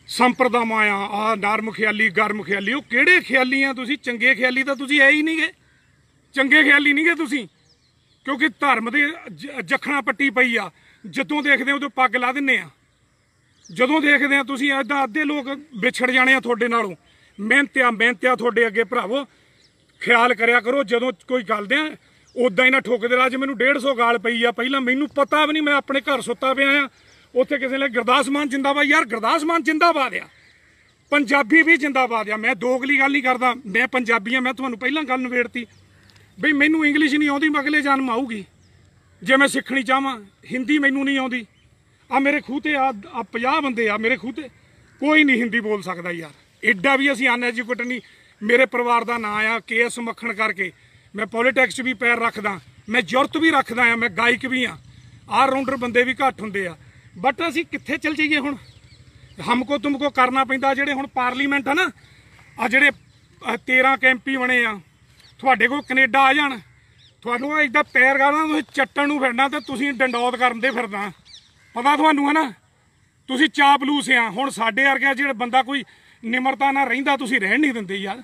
ਸੰਪਰਦਾਵਾਂ ਆ ਆ ਨਰਮ ਖਿਆਲੀ ਗਰਮ ਖਿਆਲੀ, ਉਹ ਕਿਹੜੇ ਖਿਆਲੀ ਆ ਤੁਸੀਂ? ਚੰਗੇ ਖਿਆਲੀ ਤਾਂ ਤੁਸੀਂ ਹੈ ਹੀ ਨਹੀਂ ਗੇ, ਚੰਗੇ ਖਿਆਲੀ ਨਹੀਂ ਗੇ ਤੁਸੀਂ, ਕਿਉਂਕਿ ਧਰਮ ਦੇ ਜਖਣਾ ਪੱਟੀ ਪਈ ਆ। ਜਦੋਂ ਦੇਖਦੇ ਹੋ ਉਦੋਂ ਪੱਗ ਲਾ ਦਿੰਦੇ ਆ, ਜਦੋਂ ਦੇਖਦੇ ਆ ਤੁਸੀਂ ਇੱਦਾਂ ਅੱਧੇ ਲੋਕ ਵਿਛੜ ਜਾਣੇ ਆ ਤੁਹਾਡੇ ਨਾਲੋਂ। ਮਿਹਨਤ ਆ ਮਿਹਨਤ ਆ ਤੁਹਾਡੇ ਅੱਗੇ ਭਰਾਵੋ, ਖਿਆਲ ਕਰਿਆ ਕਰੋ। ਜਦੋਂ ਕੋਈ ਗੱਲ ਦੇ ਉਦਾਂ ਹੀ ਨਾ ਠੋਕਦੇ। ਅੱਜ ਮੈਨੂੰ ਡੇਢ ਸੌ ਗਾਲ ਪਈ ਆ, ਪਹਿਲਾਂ ਮੈਨੂੰ ਪਤਾ ਵੀ ਨਹੀਂ, ਮੈਂ ਆਪਣੇ ਘਰ ਸੁੱਤਾ ਪਿਆ ਆ, ਉੱਥੇ ਕਿਸੇ ਨੇ ਗੁਰਦਾਸ ਮਾਨ ਜਿੰਦਾਬਾਦ। ਯਾਰ ਗੁਰਦਾਸ ਮਾਨ ਜਿੰਦਾਬਾਦ ਆ, ਪੰਜਾਬੀ ਵੀ ਜਿੰਦਾਬਾਦ ਆ। ਮੈਂ ਦੋਗਲੀ ਗੱਲ ਨਹੀਂ ਕਰਦਾ, ਮੈਂ ਪੰਜਾਬੀ ਆ। ਮੈਂ ਤੁਹਾਨੂੰ ਪਹਿਲਾਂ ਗੱਲ ਨਿਬੇੜਤੀ ਬਈ ਮੈਨੂੰ ਇੰਗਲਿਸ਼ ਨਹੀਂ ਆਉਂਦੀ, ਮੈਂ ਅਗਲੇ ਜਨਮ ਆਊਗੀ ਜੇ ਮੈਂ ਸਿੱਖਣੀ ਚਾਹਾਂ। ਹਿੰਦੀ ਮੈਨੂੰ ਨਹੀਂ ਆਉਂਦੀ, ਆ ਮੇਰੇ ਖੂਹ ਤੇ ਆ ਪੰਜਾਹ ਬੰਦੇ ਆ ਮੇਰੇ ਖੂਹ ਤੇ, ਕੋਈ ਨਹੀਂ ਹਿੰਦੀ ਬੋਲ ਸਕਦਾ ਯਾਰ। ਐਡਾ ਵੀ ਅਸੀਂ ਅਨਐਜੂਕੇਟ ਨਹੀਂ। ਮੇਰੇ ਪਰਿਵਾਰ ਦਾ ਨਾਂ ਆ ਕੇ ਐਸ ਮੱਖਣ ਕਰਕੇ। ਮੈਂ ਪੋਲੀਟਿਕਸ 'ਚ ਵੀ ਪੈਰ ਰੱਖਦਾ, ਮੈਂ ਜ਼ਰੂਰਤ ਵੀ ਰੱਖਦਾ ਆ, ਮੈਂ ਗਾਇਕ ਵੀ ਆ। ਆਲ ਰਾਊਂਡਰ ਬੰਦੇ ਵੀ ਘੱਟ ਹੁੰਦੇ ਆ, ਬਟ ਅਸੀਂ ਕਿੱਥੇ ਚਲ ਜਾਈਏ ਹੁਣ? ਹਮਕੋ ਤੁਮਕੋ ਕਰਨਾ ਪੈਂਦਾ। ਜਿਹੜੇ ਹੁਣ ਪਾਰਲੀਮੈਂਟ ਆ ਨਾ, ਆ ਜਿਹੜੇ ਤੇਰਾਂ ਕੈਂਪੀ ਬਣੇ ਆ, ਤੁਹਾਡੇ ਕੋਲ ਕੈਨੇਡਾ ਆ ਜਾਣ, ਤੁਹਾਨੂੰ ਇੱਦਾਂ ਪੈਰ ਕਰਨਾ, ਤੁਸੀਂ ਚੱਟਣ ਨੂੰ ਫਿਰਨਾ ਤੇ ਤੁਸੀਂ ਡੰਡੌਤ ਕਰਨ ਦੇ ਫਿਰਦਾ। ਪਤਾ ਤੁਹਾਨੂੰ ਹੈ ਨਾ, ਤੁਸੀਂ ਚਾਪਲੂਸ ਆ। ਹੁਣ ਸਾਡੇ ਵਰਗਾ ਜਿਹੜਾ ਬੰਦਾ ਕੋਈ ਨਿਮਰਤਾ ਨਾਲ ਰਹਿੰਦਾ, ਤੁਸੀਂ ਰਹਿਣ ਨਹੀਂ ਦਿੰਦੇ ਯਾਰ।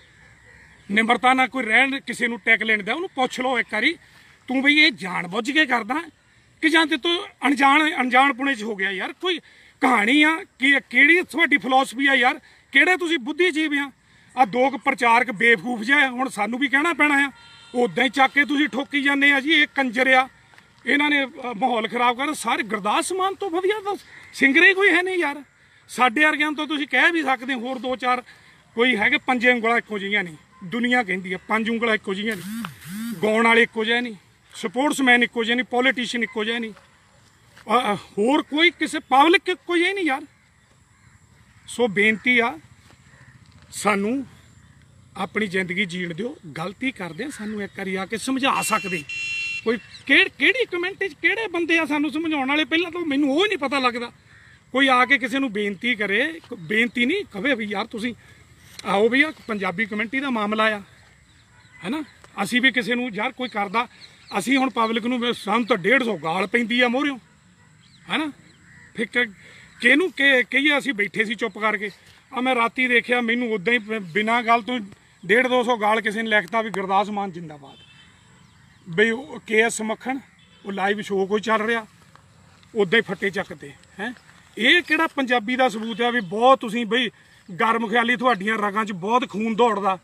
ਨਿਮਰਤਾ ਨਾਲ ਕੋਈ ਰਹਿਣ, ਕਿਸੇ ਨੂੰ ਟੈਕ ਲੈਣ ਦਾ, ਉਹਨੂੰ ਪੁੱਛ ਲਓ ਇੱਕ ਵਾਰੀ, ਤੂੰ ਬਈ ਇਹ ਜਾਣ ਬੁੱਝ ਕੇ ਕਰਦਾ ਕਿ ਜਾਂ ਤੇ ਤੂੰ ਅਣਜਾਣ ਅਣਜਾਣਪੁਣੇ 'ਚ ਹੋ ਗਿਆ ਯਾਰ। ਕੋਈ ਕਹਾਣੀ ਆ ਕਿ ਕਿਹੜੀ ਤੁਹਾਡੀ ਫਿਲਾਸਫੀ ਆ ਯਾਰ? ਕਿਹੜੇ ਤੁਸੀਂ ਬੁੱਧੀਜੀਵ ਆ? ਆ ਦੋ ਕੁ ਪ੍ਰਚਾਰਕ ਬੇਵਕੂਫ ਜਿਹਾ, ਹੁਣ ਸਾਨੂੰ ਵੀ ਕਹਿਣਾ ਪੈਣਾ ਆ। ਉਦਾਂ ਹੀ ਚੱਕ ਕੇ ਤੁਸੀਂ ਠੋਕੀ ਜਾਂਦੇ ਆ ਜੀ, ਇਹ ਕੰਜਰ ਆ, ਇਹਨਾਂ ਨੇ ਮਾਹੌਲ ਖਰਾਬ ਕਰ। ਸਾਰੇ ਗੁਰਦਾਸ ਮਾਨ ਤੋਂ ਵਧੀਆ ਤਾਂ ਸਿੰਗਰ ਹੀ ਕੋਈ ਹੈ ਨਹੀਂ ਯਾਰ। ਸਾਡੇ ਵਰਗਿਆਂ ਤੋਂ ਤੁਸੀਂ ਕਹਿ ਵੀ ਸਕਦੇ, ਹੋਰ ਦੋ ਚਾਰ ਕੋਈ ਹੈਗੇ, ਪੰਜੇ ਉਂਗਲਾਂ ਇੱਕੋ ਜਿਹੀਆਂ ਨਹੀਂ। ਦੁਨੀਆ ਕਹਿੰਦੀ ਆ ਪੰਜ ਉਂਗਲਾਂ ਇੱਕੋ ਜਿਹੀਆਂ ਨਹੀਂ, ਗਾਉਣ ਵਾਲੇ ਇੱਕੋ ਜਿਹੇ ਨਹੀਂ, ਸਪੋਰਟਸਮੈਨ ਇੱਕੋ ਜਿਹੇ ਨਹੀਂ, ਪੋਲੀਟੀਸ਼ੀਅਨ ਇੱਕੋ ਜਿਹੇ ਨਹੀਂ, ਹੋਰ ਕੋਈ ਕਿਸੇ ਪਬਲਿਕ ਇੱਕੋ ਜਿਹੇ ਨਹੀਂ ਯਾਰ। ਸੋ ਬੇਨਤੀ ਆ, ਸਾਨੂੰ ਆਪਣੀ ਜ਼ਿੰਦਗੀ ਜੀਣ ਦਿਓ। ਗਲਤੀ ਕਰਦੇ ਆ, ਸਾਨੂੰ ਇੱਕ ਵਾਰੀ ਆ ਕੇ ਸਮਝਾ ਸਕਦੇ ਕੋਈ? ਕਿਹੜੀ ਕਿਹੜੀ ਕਮੈਂਟ 'ਚ ਕਿਹੜੇ ਬੰਦੇ ਆ ਸਾਨੂੰ ਸਮਝਾਉਣ ਵਾਲੇ? ਪਹਿਲਾਂ ਤਾਂ ਮੈਨੂੰ ਉਹ ਹੀ ਨਹੀਂ ਪਤਾ ਲੱਗਦਾ। ਕੋਈ ਆ ਕੇ ਕਿਸੇ ਨੂੰ ਬੇਨਤੀ ਕਰੇ, ਬੇਨਤੀ ਨਹੀਂ ਕਵੇ ਵੀ ਯਾਰ ਤੁਸੀਂ ਆਓ ਵੀ ਆ ਪੰਜਾਬੀ ਕਮਿਊਨਿਟੀ ਦਾ ਮਾਮਲਾ ਆ, ਹੈ ਨਾ। ਅਸੀਂ ਵੀ ਕਿਸੇ ਨੂੰ ਯਾਰ ਕੋਈ ਕਰਦਾ, ਅਸੀਂ ਹੁਣ ਪਬਲਿਕ ਨੂੰ ਸਾਨੂੰ ਤਾਂ ਡੇਢ ਸੌ ਗਾਲ ਪੈਂਦੀ ਆ ਮੋਹਰਿਓਂ, ਹੈ ਨਾ। ਫਿਰ ਕਿਹਨੂੰ ਕਿ ਕਹੀਏ? ਅਸੀਂ ਬੈਠੇ ਸੀ ਚੁੱਪ ਕਰਕੇ। ਆ ਮੈਂ ਰਾਤੀ ਦੇਖਿਆ, ਮੈਨੂੰ ਉਦਾਂ ਹੀ ਬਿਨਾਂ ਗੱਲ ਤੋਂ ਡੇਢ ਦੋ ਸੌ ਗਾਲ ਕਿਸੇ ਨੇ ਲਿਖਤਾ ਵੀ ਗੁਰਦਾਸ ਮਾਨ ਜਿੰਦਾਬਾਦ। ਬਈ ਕੇ ਐਸ ਮੱਖਣ, ਉਹ ਲਾਈਵ ਸ਼ੋਅ ਕੋਈ ਚੱਲ ਰਿਹਾ, ਉਦਾਂ ਹੀ ਫੱਟੇ ਚੱਕਦੇ ਹੈ। ਇਹ ਕਿਹੜਾ ਪੰਜਾਬੀ ਦਾ ਸਬੂਤ ਆ ਵੀ ਬਹੁਤ ਤੁਸੀਂ ਬਈ ਗਰਮ ਖਿਆਲੀ, ਤੁਹਾਡੀਆਂ ਰਗਾਂ 'ਚ ਬਹੁਤ ਖੂਨ ਦੌੜਦਾ।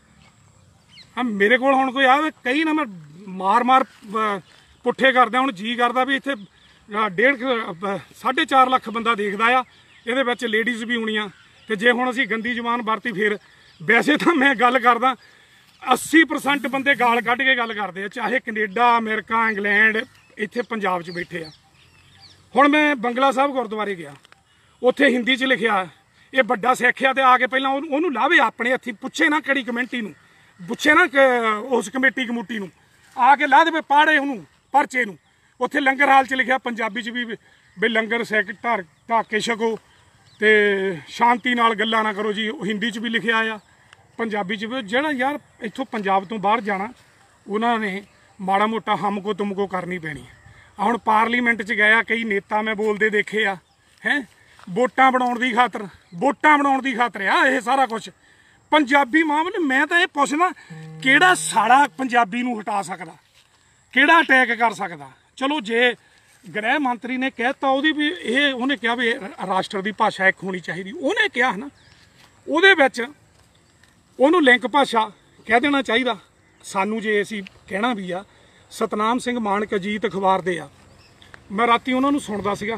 ਹਾਂ ਮੇਰੇ ਕੋਲ ਹੁਣ ਕੋਈ ਆਵੇ ਕਈ ਨਾ, ਮੈਂ ਮਾਰ ਮਾਰ ਪੁੱਠੇ ਕਰਦਾ। ਹੁਣ ਜੀ ਕਰਦਾ ਵੀ ਇੱਥੇ ਡੇਢ ਸਾਢੇ ਚਾਰ ਲੱਖ ਬੰਦਾ ਦੇਖਦਾ ਆ, ਇਹਦੇ ਵਿੱਚ ਲੇਡੀਜ਼ ਵੀ ਹੋਣੀਆਂ। ਤੇ ਜੇ ਹੁਣ ਅਸੀਂ ਗੰਦੀ ਜ਼ੁਬਾਨ ਵਰਤੀ, ਫਿਰ ਵੈਸੇ ਤਾਂ ਮੈਂ ਗੱਲ ਕਰਦਾ ਅੱਸੀ ਪਰਸੈਂਟ ਬੰਦੇ ਗਾਲ ਕੱਢ ਕੇ ਗੱਲ ਕਰਦੇ ਆ, ਚਾਹੇ ਕੈਨੇਡਾ, ਅਮਰੀਕਾ, ਇੰਗਲੈਂਡ, ਇੱਥੇ ਪੰਜਾਬ 'ਚ ਬੈਠੇ ਆ। ਹੁਣ ਮੈਂ ਬੰਗਲਾ ਸਾਹਿਬ ਗੁਰਦੁਆਰੇ ਗਿਆ, ਉੱਥੇ ਹਿੰਦੀ 'ਚ ਲਿਖਿਆ, ਇਹ ਵੱਡਾ ਸਿੱਖ ਆ ਤੇ ਆ ਕੇ ਪਹਿਲਾਂ ਉਹਨੂੰ ਲਾਵੇ ਆਪਣੇ ਹੱਥੀ, ਪੁੱਛੇ ਨਾ ਕਿਹੜੀ ਕਮੇਟੀ ਨੂੰ, ਪੁੱਛੇ ਨਾ ਉਸ ਕਮੇਟੀ ਕਮੂਟੀ ਨੂੰ, ਆ ਕੇ ਲਾ ਦੇਵੇ ਪਾੜੇ ਉਹਨੂੰ ਪਰਚੇ ਨੂੰ। ਉੱਥੇ ਲੰਗਰ ਹਾਲ 'ਚ ਲਿਖਿਆ ਪੰਜਾਬੀ 'ਚ ਵੀ ਵੀ ਲੰਗਰ ਸੈਕ ਧਰ ਢੱਕ ਕੇ ਛਕੋ ਤੇ ਸ਼ਾਂਤੀ ਨਾਲ ਗੱਲਾਂ ਨਾ ਕਰੋ ਜੀ। ਉਹ ਹਿੰਦੀ 'ਚ ਵੀ ਲਿਖਿਆ ਆ, ਪੰਜਾਬੀ 'ਚ ਵੀ। ਜਿਹੜਾ ਯਾਰ ਇੱਥੋਂ ਪੰਜਾਬ ਤੋਂ ਬਾਹਰ ਜਾਣਾ, ਉਹਨਾਂ ਨੇ ਮਾੜਾ ਮੋਟਾ ਹਮਕੋ ਤੁਮਕੋ ਕਰਨੀ ਪੈਣੀ ਆ। ਹੁਣ ਪਾਰਲੀਮੈਂਟ 'ਚ ਗਿਆ, ਕਈ ਨੇਤਾ ਮੈਂ ਬੋਲਦੇ ਦੇਖੇ ਆ, ਹੈਂ ਵੋਟਾਂ ਬਣਾਉਣ ਦੀ ਖਾਤਰ, ਵੋਟਾਂ ਬਣਾਉਣ ਦੀ ਖਾਤਰ ਆ ਇਹ ਸਾਰਾ ਕੁਛ। ਪੰਜਾਬੀ ਮਾਮਲੇ ਮੈਂ ਤਾਂ ਇਹ ਪੁੱਛਦਾ, ਕਿਹੜਾ ਸਾੜਾ ਪੰਜਾਬੀ ਨੂੰ ਹਟਾ ਸਕਦਾ? ਕਿਹੜਾ ਅਟੈਕ ਕਰ ਸਕਦਾ? ਚਲੋ ਜੇ ਗ੍ਰਹਿ ਮੰਤਰੀ ਨੇ ਕਹਿਤਾ, ਉਹਦੀ ਵੀ ਇਹ ਉਹਨੇ ਕਿਹਾ ਵੀ ਰਾਸ਼ਟਰ ਦੀ ਭਾਸ਼ਾ ਇੱਕ ਹੋਣੀ ਚਾਹੀਦੀ, ਉਹਨੇ ਕਿਹਾ ਹੈ ਨਾ, ਉਹਦੇ ਵਿੱਚ ਉਹਨੂੰ ਲਿੰਕ ਭਾਸ਼ਾ ਕਹਿ ਦੇਣਾ ਚਾਹੀਦਾ। ਸਾਨੂੰ ਜੇ ਅਸੀਂ ਕਹਿਣਾ ਵੀ ਆ, ਸਤਨਾਮ ਸਿੰਘ ਮਾਣਕ ਅਜੀਤ ਅਖਬਾਰ ਦੇ ਆ, ਮੈਂ ਰਾਤੀ ਉਹਨਾਂ ਨੂੰ ਸੁਣਦਾ ਸੀਗਾ,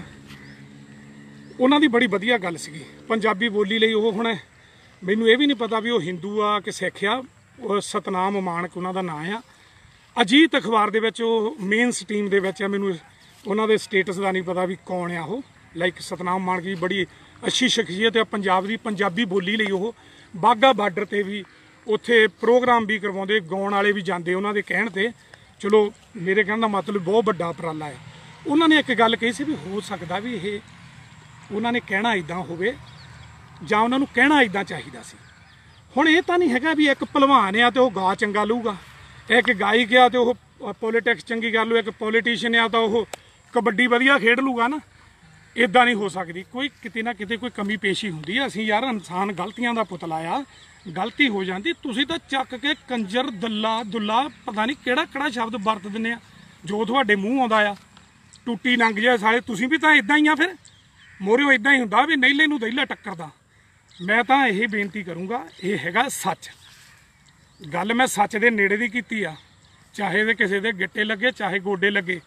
ਉਹਨਾਂ ਦੀ ਬੜੀ ਵਧੀਆ ਗੱਲ ਸੀਗੀ ਪੰਜਾਬੀ ਬੋਲੀ ਲਈ। ਉਹ ਹੁਣ ਮੈਨੂੰ ਇਹ ਵੀ ਨਹੀਂ ਪਤਾ ਵੀ ਉਹ ਹਿੰਦੂ ਆ ਕਿ ਸਿੱਖ ਆ, ਉਹ ਸਤਨਾਮ ਮਾਣਕ ਉਹਨਾਂ ਦਾ ਨਾਂ ਆ। ਅਜੀਤ ਅਖਬਾਰ ਦੇ ਵਿੱਚ ਉਹ ਮੇਨ ਸਟਰੀਮ ਦੇ ਵਿੱਚ ਆ, ਮੈਨੂੰ ਉਹਨਾਂ ਦੇ ਸਟੇਟਸ ਦਾ ਨਹੀਂ ਪਤਾ ਵੀ ਕੌਣ ਆ ਉਹ। ਲਾਈਕ ਸਤਨਾਮ ਮਾਣਕ ਜੀ ਬੜੀ ਅੱਛੀ ਸ਼ਖਸੀਅਤ ਆ ਪੰਜਾਬ ਦੀ, ਪੰਜਾਬੀ ਬੋਲੀ ਲਈ। ਉਹ ਬਾਘਾ ਬਾਰਡਰ 'ਤੇ ਵੀ ਉੱਥੇ ਪ੍ਰੋਗਰਾਮ ਵੀ ਕਰਵਾਉਂਦੇ, ਗਾਉਣ ਵਾਲੇ ਵੀ ਜਾਂਦੇ ਉਹਨਾਂ ਦੇ ਕਹਿਣ 'ਤੇ। ਚਲੋ ਮੇਰੇ ਕਹਿਣ ਦਾ ਮਤਲਬ ਬਹੁਤ ਵੱਡਾ ਉਪਰਾਲਾ ਹੈ। ਉਹਨਾਂ ਨੇ ਇੱਕ ਗੱਲ ਕਹੀ ਸੀ ਵੀ ਹੋ ਸਕਦਾ ਵੀ ਇਹ ਉਹਨਾਂ ਨੇ ਕਹਿਣਾ ਇੱਦਾਂ ਹੋਵੇ ਜਾਂ ਉਹਨਾਂ ਨੂੰ ਕਹਿਣਾ ਇੱਦਾਂ ਚਾਹੀਦਾ ਸੀ। ਹੁਣ ਇਹ ਤਾਂ ਨਹੀਂ ਹੈਗਾ ਵੀ ਇੱਕ ਭਲਵਾਨ ਆ ਤੇ ਉਹ ਗਾ ਚੰਗਾ ਲਊਗਾ, ਇੱਕ ਗਾਇਕ ਆ ਤੇ ਉਹ ਪੋਲੀਟਿਕਸ ਚੰਗੀ ਕਰ ਲੂ, ਇੱਕ ਪੋਲੀਟੀਸ਼ੀਅਨ ਆ ਤਾਂ ਉਹ ਕਬੱਡੀ ਵਧੀਆ ਖੇਡ ਲੂਗਾ ਨਾ। इदां नहीं हो सकती। कोई किते ना किते कोई कमी पेशी हुंदी है। असीं यार इंसान गलतियां दा पुतला आ, गलती हो जाती। तुसीं तां चक के कंजर दल्ला दुल्ला पता नहीं किहड़ा किहड़ा शब्द वरत दिंदे आ जो तुहाडे मूँह आउंदा आ। टुੱਟੀ नंग जाए साले, तुसीं भी तां इदां ही आ। फिर मोहरियों इदां ही हुंदा भी नहींले नूं दहीला टक्करदा। मैं तां यही बेनती करूँगा, ये हैगा सच गल, मैं सच दे नेड़े दी कीती आ, चाहे दे किसी दे गिट्टे लगे चाहे गोडे लगे।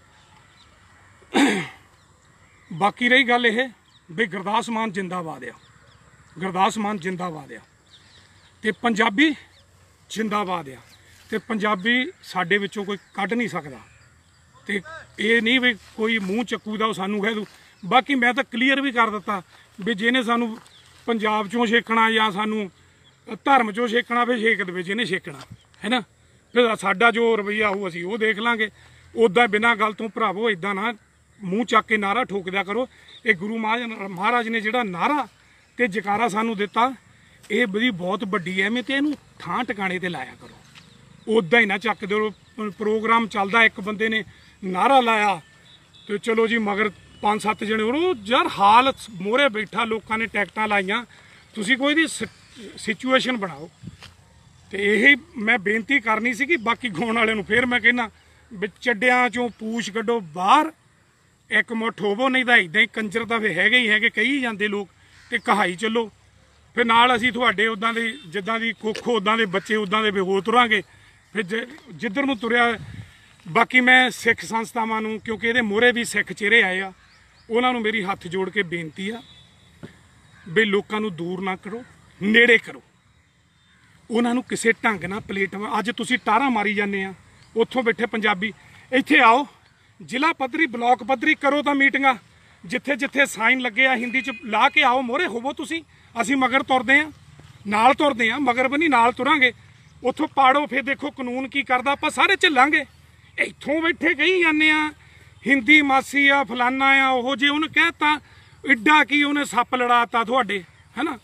बाकी रही गल यह भी गुरदास मान जिंदाबाद आ, गुरदास मान जिंदाबाद आ ते पंजाबी जिंदाबाद आ ते पंजाबी साडे विचों कोई कढ नहीं सकदा। ते ये नहीं भी कोई मूँह चक्कू दा सानू कह दू। बाकी मैं तो क्लीयर भी कर दिता भी जिन्हें सानू पंजाब चों छेकना या सानू धर्म चों छेकना भी छेक दे जिन्हें छेकना है ना। फिर साडा जो रवैया हो असीं वो देख लांगे। उदा बिना गल तो भरावो इदां ना मूँह चक के नारा ठोक दिया करो। ये गुरु महाराज महाराज ने जिहड़ा नारा ते जकारा सानू दिता, ये बड़ी बहुत वड्डी अहमियत है। इहनूं थां टिकाणे ते लाया करो। उदा ही ना चक दो। प्रोग्राम चलदा, एक बंदे ने नारा लाया तो चलो जी मगर पांच सत्त जने हो यार। हाल मोहरे बैठा, लोगों ने टैक्टां लाइयां, तुसीं कोई दी सिचुएशन बनाओ। तो यही मैं बेनती करनी सी कि बाकी गाउण वाले नूं फिर मैं कहना भी चड्डियां चों पूछ कड्डो बाहर, एक मुठ होवो, नहीं तो इदां ही कंजर तां फिर हैगे ही हैगे कही जांदे लोग ते कहाई चलो। फिर नाल असीं तुहाडे उदां दे जिद्दां दी कुख उदां दे बच्चे उदां दे हो तुरांगे। फिर ज जिधर नूं तुरिया। बाकी मैं सिख संस्थावां नूं, क्योंकि इहदे मोहरे भी सिख चेहरे आए आ, उन्हां नूं मेरी हत्थ जोड़ के बेनती आ भी लोकां नूं दूर ना करो, नेड़े करो। उन्हां नूं किसे ढंग नाल पलेट अज तुसीं टारा मारी जाने आ। उत्थों बैठे पंजाबी इत्थे आओ, जिला पद्धरी ब्लॉक पद्धरी करो तां मीटिंगां, जिथे जिथे साइन लगे आ हिंदी च ला के आओ, मोहरे होवो तुसीं। असीं मगर तुरदे आ, नाल तुरदे आ, मगर भी नहीं नाल तुरांगे। उत्थों पाड़ो, फिर देखो कानून की करदा, आपां सारे झल्लांगे। इत्थों बैठे कही जाने आ हिंदी मासी आ फलाना आ, ओहो जे उन्हें कहता इड्डा की उन्हें सप लड़ाता तुहाडे, है ना।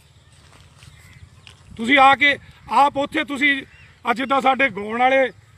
तुसीं आके आप उत्थे तुसीं अज जिद्दां साडे गाउण वाले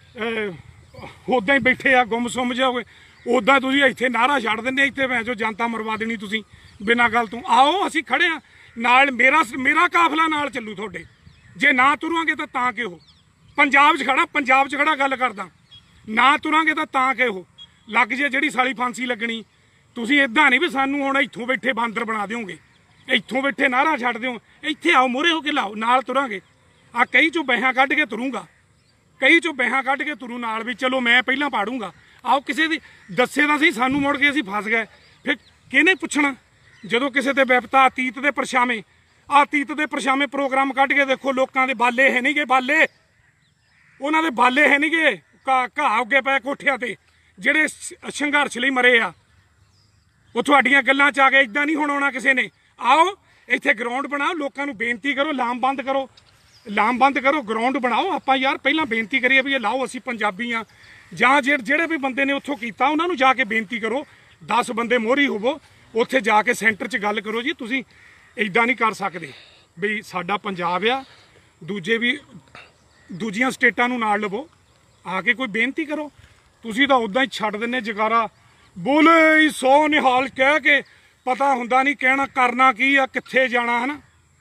उदां ही बैठे आ गुम सुम जाओगे, उदां तुसीं इत्थे नारा छड्ड दिंदे, इत्थे भैं जो जनता मरवा देनी तुसीं बिना गल तो। आओ असीं खड़े आ नाल, मेरा मेरा काफला नाल चलू तुहाडे। जे ना तुरांगे तो तां कि हो पंजाब च खड़ा, पंजाब च खड़ा गल करदा, ना तुरांगे तो तां कि हो लग जे जिहड़ी साली फांसी लगनी। तुसीं इदां नहीं भी सानू हुण इत्थों बैठे बांदर बना दिओगे, इत्थों बैठे नारा छड्ड दिओ। इत्थे आओ, मोहरे हो के लाओ, नाल तुरांगे। आ कई चों बहियां कढ के तुरूंगा, कई चों बहियां कढ के तुरू नाल भी, चलो मैं पहलां पाड़ूंगा। आओ किसी दी दस्से तां सही, सानू मुड़ के असीं फस गए फिर किहने पुछना। जदों किसी ते विपता अतीत दे परछावें, अतीत दे परछावें प्रोग्राम कढ के देखो, लोकां दे बाले है नहीं गे, बाले उन्हां दे बाले है नहीं गे, घाह उगे पे कोठियां ते ਜਿਹੜੇ संघर्ष ਲਈ मरे आ। ਉਹ ਤੁਹਾਡੀਆਂ ਗੱਲਾਂ ਚ ਆ ਗਏ, ਇਦਾਂ ਨਹੀਂ ਹੁਣ ਆਉਣਾ ਕਿਸੇ ਨੇ। आओ ਇੱਥੇ ਗਰਾਊਂਡ ਬਣਾਓ, ਲੋਕਾਂ ਨੂੰ ਬੇਨਤੀ ਕਰੋ, ਲਾਮਬੰਦ ਕਰੋ, ਲਾਮਬੰਦ ਕਰੋ, ਗਰਾਊਂਡ ਬਣਾਓ। ਆਪਾਂ ਯਾਰ ਪਹਿਲਾਂ ਬੇਨਤੀ ਕਰੀਏ ਵੀ ਇਹ ਲਾਓ ਅਸੀਂ ਪੰਜਾਬੀ ਆ, ਜਾਂ ਜਿਹੜੇ ਵੀ ਬੰਦੇ ਨੇ ਉੱਥੋਂ ਕੀਤਾ ਉਹਨਾਂ ਨੂੰ ਜਾ ਕੇ ਬੇਨਤੀ ਕਰੋ। ਦਸ ਬੰਦੇ ਮੋਹਰੀ ਹੋਵੋ, ਉੱਥੇ ਜਾ ਕੇ ਸੈਂਟਰ 'ਚ ਗੱਲ ਕਰੋ ਜੀ ਤੁਸੀਂ ਇਦਾਂ ਨਹੀਂ ਕਰ ਸਕਦੇ ਵੀ ਸਾਡਾ ਪੰਜਾਬ ਆ, ਦੂਜੇ ਵੀ ਦੂਜੀਆਂ ਸਟੇਟਾਂ ਨੂੰ ਨਾਲ ਲਵੋ, ਆ ਕੇ ਕੋਈ ਬੇਨਤੀ ਕਰੋ। ਤੁਸੀਂ ਤਾਂ ਉਦਾਂ ਹੀ ਛੱਡ ਦਿੰਦੇ ਜਗਾਰਾ, ਬੋਲੇ ਹੀ ਸੌ ਨਿਹਾਲ ਕਹਿ ਕੇ, ਪਤਾ ਹੁੰਦਾ ਨਹੀਂ ਕਹਿਣਾ ਕਰਨਾ ਕੀ ਆ, ਕਿੱਥੇ ਜਾਣਾ, ਹੈ ਨਾ।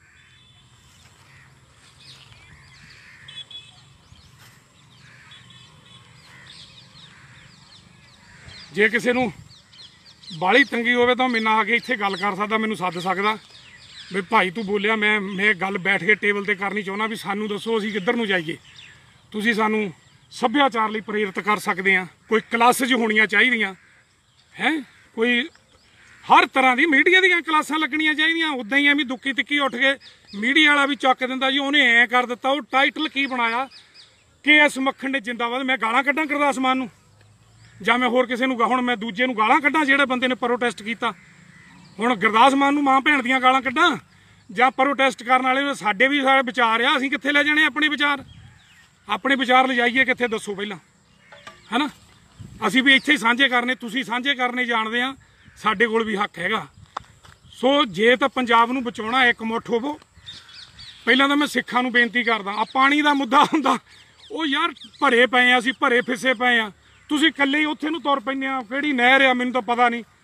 ਜੇ ਕਿਸੇ ਨੂੰ ਬਾਲੀ ਤੰਗੀ ਹੋਵੇ ਤਾਂ ਮੇਰੇ ਨਾਲ ਆ ਕੇ ਇੱਥੇ ਗੱਲ ਕਰ ਸਕਦਾ, ਮੈਨੂੰ ਸੱਦ ਸਕਦਾ ਵੀ ਭਾਈ ਤੂੰ ਬੋਲਿਆ, ਮੈਂ ਮੈਂ ਗੱਲ ਬੈਠ ਕੇ ਟੇਬਲ ਤੇ ਕਰਨੀ ਚਾਹੁੰਦਾ ਵੀ ਸਾਨੂੰ ਦੱਸੋ ਅਸੀਂ ਕਿੱਧਰ ਨੂੰ ਜਾਈਏ। ਤੁਸੀਂ ਸਾਨੂੰ ਸੱਭਿਆਚਾਰ ਲਈ ਪ੍ਰੇਰਿਤ ਕਰ ਸਕਦੇ ਆ। ਕੋਈ ਕਲਾਸਿਸ ਹੋਣੀਆਂ ਚਾਹੀਦੀਆਂ ਹੈ, ਕੋਈ ਹਰ ਤਰ੍ਹਾਂ ਦੀ ਮੀਡੀਆ ਦੀਆਂ ਕਲਾਸਾਂ ਲੱਗਣੀਆਂ ਚਾਹੀਦੀਆਂ। ਉੱਦਾਂ ਹੀ ਐਵੇਂ ਦੁੱਕੀ ਤਿੱਕੀ ਉੱਠ ਕੇ ਮੀਡੀਆ ਵਾਲਾ ਵੀ ਚੱਕ ਦਿੰਦਾ ਜੀ ਉਹਨੇ ਐਂ ਕਰ ਦਿੱਤਾ, ਉਹ ਟਾਈਟਲ ਕੀ ਬਣਾਇਆ ਕੇ ਐਸ ਮੱਖਣ ਨੇ ਜਿੰਦਾਬਾਦ। ਮੈਂ ਗਾਲਾਂ ਕੱਢਾਂ ਗੁਰਦਾਸ ਮਾਨ ਨੂੰ ਜਾਂ ਮੈਂ ਹੋਰ ਕਿਸੇ ਨੂੰ, ਹੁਣ ਮੈਂ ਦੂਜੇ ਨੂੰ ਗਾਲਾਂ ਕੱਢਾਂ ਜਿਹੜੇ ਬੰਦੇ ਨੇ ਪ੍ਰੋਟੈਸਟ ਕੀਤਾ। ਹੁਣ ਗੁਰਦਾਸ ਮਾਨ ਨੂੰ ਮਾਂ ਭੈਣ ਦੀਆਂ ਗਾਲਾਂ ਕੱਢਾਂ ਜਾਂ ਪ੍ਰੋਟੈਸਟ ਕਰਨ ਵਾਲੇ ਸਾਡੇ ਵੀ ਸਾਰੇ ਵਿਚਾਰ ਆ, ਅਸੀਂ ਕਿੱਥੇ ਲੈ ਜਾਣੇ ਆਪਣੇ ਵਿਚਾਰ? ਆਪਣੇ ਵਿਚਾਰ ਲਿਜਾਈਏ ਕਿੱਥੇ ਦੱਸੋ ਪਹਿਲਾਂ, ਹੈ ਨਾ। ਅਸੀਂ ਵੀ ਇੱਥੇ ਹੀ ਸਾਂਝੇ ਕਰਨੇ, ਤੁਸੀਂ ਸਾਂਝੇ ਕਰਨੇ ਜਾਣਦੇ ਆ, ਸਾਡੇ ਕੋਲ ਵੀ ਹੱਕ ਹੈਗਾ। ਸੋ ਜੇ ਤਾਂ ਪੰਜਾਬ ਨੂੰ ਬਚਾਉਣਾ ਇੱਕ ਮੁੱਠ ਹੋਵੋ। ਪਹਿਲਾਂ ਤਾਂ ਮੈਂ ਸਿੱਖਾਂ ਨੂੰ ਬੇਨਤੀ ਕਰਦਾ, ਆ ਪਾਣੀ ਦਾ ਮੁੱਦਾ ਹੁੰਦਾ, ਉਹ ਯਾਰ ਭਰੇ ਪਏ ਆ, ਅਸੀਂ ਭਰੇ ਫਿਸੇ ਪਏ ਆ, ਤੁਸੀਂ ਇਕੱਲੇ ਹੀ ਉੱਥੇ ਨੂੰ ਤੁਰ ਪੈਂਦੇ ਆ। ਕਿਹੜੀ ਨਹਿਰ ਆ ਮੈਨੂੰ ਤਾਂ ਪਤਾ ਨਹੀਂ,